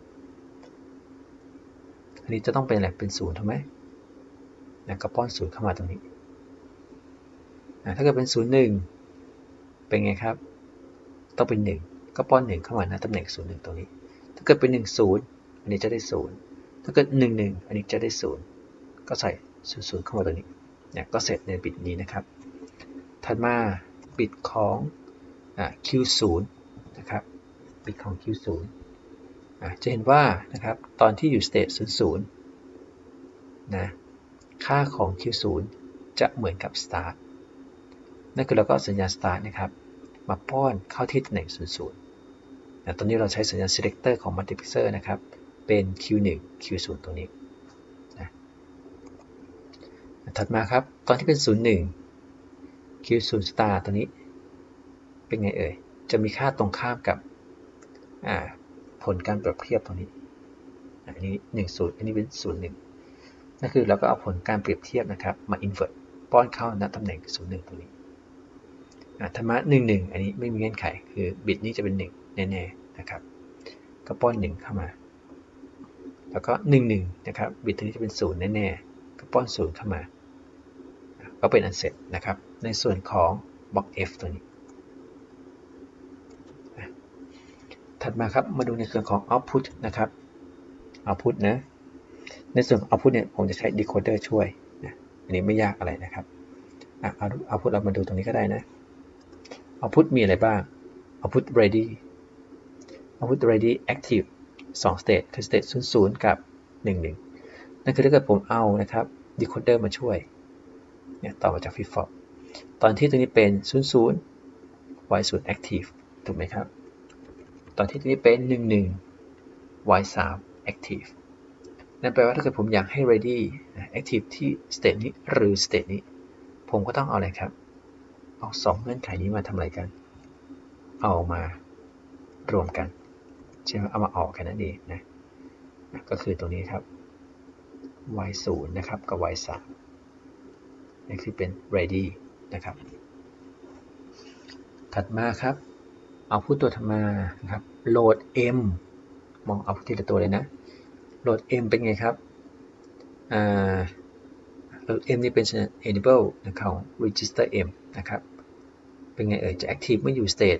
อันนี้จะต้องเป็นอะไรเป็น0ถูกไหมก็ป้อน0เข้ามาตรงนี้ถ้าเกิดเป็น01เป็นไงครับต้องเป็น1ก็ป้อน1เข้ามาตำแหน่ง01ตรงนี้ถ้าเกิดเป็น10อันนี้จะได้0ถ้าเกิด11อันนี้จะได้0ก็ใส่00เข้ามาตรงนี้ก็เสร็จในบิตนี้นะครับถัดมาบิตของQ0 นะครับบิตของ Q0 จะเห็นว่านะครับตอนที่อยู่ state 00นะค่าของ Q0 จะเหมือนกับ start นั่นคือเราก็สัญญาณ start นะครับมาป้อนเข้าที่ตำแหน่ง00ตอนนี้เราใช้สัญญาณ selector ของ multiplexer นะครับเป็น Q1 Q0 ตรงนี้นะถัดมาครับตอนที่เป็น01 Q0 star ตัวนี้เป็นไงเอ่ยจะมีค่าตรงข้ามกับผลการเปรียบเทียบตรงนี้อันนี้10อันนี้เป็น01นั่นคือเราก็เอาผลการเปรียบเทียบนะครับมา invert ป้อนเข้าณตำแหน่ง01ตรงนี้ธรรมะ11อันนี้ไม่มีเงื่อนไขคือบิตนี้จะเป็น1แน่ๆนะครับก็ป้อน1เข้ามาแล้วก็11นะครับบิตตัวนี้จะเป็น0แน่ๆก็ป้อน0เข้ามาก็เป็นอันเสร็จนะครับในส่วนของบล็อก F ตัวนี้ถัดมาครับมาดูในส่วนของ output นะครับ output นะในส่วนของ output เนี่ยผมจะใช้ decoder ช่วยนะอันนี้ไม่ยากอะไรนะครับoutput เรามาดูตรงนี้ก็ได้นะ output มีอะไรบ้าง output ready active 2 state คือ state 00กับ11นั่นคือถ้าเกิดผมเอานะครับ decoder มาช่วยต่อมาจาก flip flop ตอนที่ตัวนี้เป็น00 y0 active ถูกไหมครับตอนที่ตัวนี้เป็น11 y3 active นั่นแปลว่าถ้าเกิดผมอยากให้ ready active ที่ state นี้หรือ state นี้ผมก็ต้องเอาอะไรครับเอา2เงื่อนไขนี้มาทำอะไรกันเอามารวมกันใช่ไหมเอามาออกกันนั่นเองนะก็คือตรงนี้ครับ y0 นะครับกับ y3 นี่คือเป็น ready นะครับถัดมาครับเอาพูดตัวถัดมานะครับ load m มองเอาทีละตัวเลยนะ load m เป็นไงครับload m นี่เป็น enable ของ register m นะครับเป็นไงเอ่ยจะ active เมื่ออยู่ state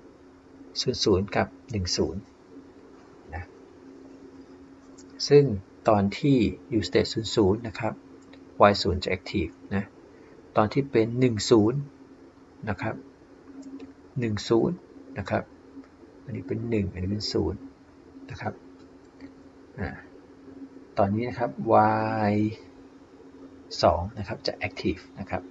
00กับ10นะซึ่งตอนที่อยู่ state 00 นะครับ y0 จะ active นะตอนที่เป็น 10 นะครับ 10 นะครับอันนี้เป็น 1 อันนี้เป็น 0 นะครับตอนนี้นะครับ y 2 นะครับจะ active นะครับ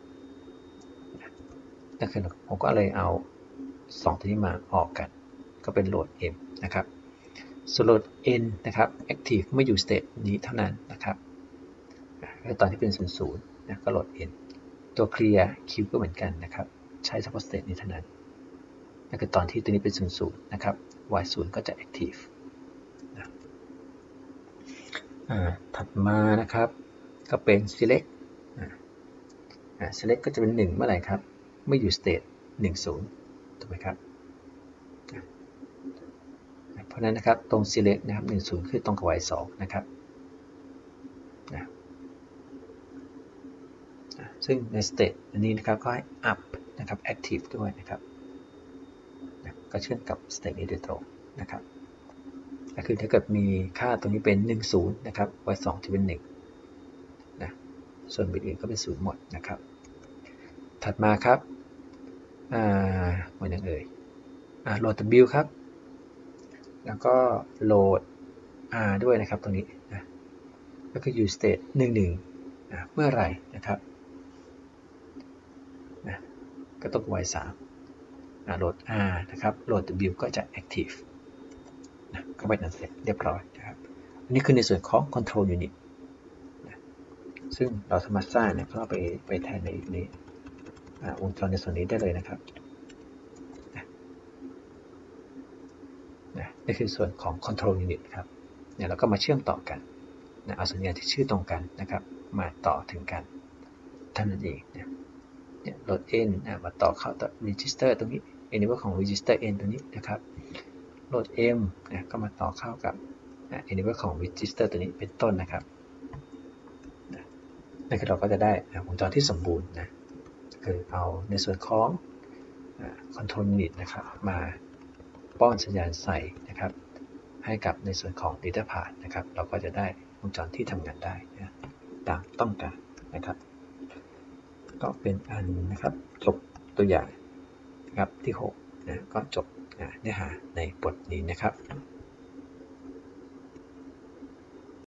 นั่นคือผมก็เลยเอา2ตัวนี้มาออกกันก็เป็นโหลด m นะครับส่วนโหลด n นะครับ active เมื่ออยู่ state นี้เท่านั้นนะครับตอนที่เป็น 00 นะก็โหลด n ตัว clear q ก็เหมือนกันนะครับใช้เฉพาะ state นี้เท่านั้นนั่นคือตอนที่ตัวนี้เป็น 00 นะครับ y 0 ก็จะ active นะถัดมานะครับก็เป็น select select ก็จะเป็น 1 เมื่อไหร่ครับเมื่ออยู่ state 10 ถูกไหมครับเพราะนั้นนะครับตรง select นะครับ10คือตรงกับ y 2 นะครับซึ่งใน state อันนี้นะครับก็ให้ up นะครับ active ด้วยนะครับก็เชื่อมกับ state นี้โดยตรงนะครับก็คือถ้าเกิดมีค่าตรงนี้เป็น10นะครับ y 2จะเป็น1นะส่วนบิตอื่นก็เป็น0หมดนะครับถัดมาครับมันยังโหลด W ครับแล้วก็โหลด R ด้วยนะครับตรงนี้นะก็คืออยู่ state 11เมื่อไหร่นะครับนะก็ต้อง y 3โหลด R นะครับโหลด W ก็จะ active นะก็เป็นอันเสร็จเรียบร้อยนะครับอันนี้คือในส่วนของ control unit นะซึ่งเราสามารถสร้างเนี่ยก็ไปแทนในวงจรในส่วนนี้ได้เลยนะครับนี่คือส่วนของ control unit ครับเนี่ยเราก็มาเชื่อมต่อกันนะเอาสัญญาณที่ชื่อตรงกันนะครับมาต่อถึงกันเท่านั้นเองเนี่ยโหลด n มาต่อเข้าต่อ register ตรงนี้ enable ของ register n ตรงนี้นะครับโหลด m ก็มาต่อเข้ากับ enable ของ register ตัวนี้เป็นต้นนะครับนั่นคือเราก็จะได้วงจรที่สมบูรณ์นะคือเอาในส่วนของ control unit นะครับมาป้อนสัญญาณใส่นะครับให้กับในส่วนของ data path นะครับเราก็จะได้วงจรที่ทำงานได้นะตามต้องการนะครับก็เป็นอันนะครับจบตัวอย่างนะครับที่6นะก็จบเนื้อหาในบทนี้นะครับ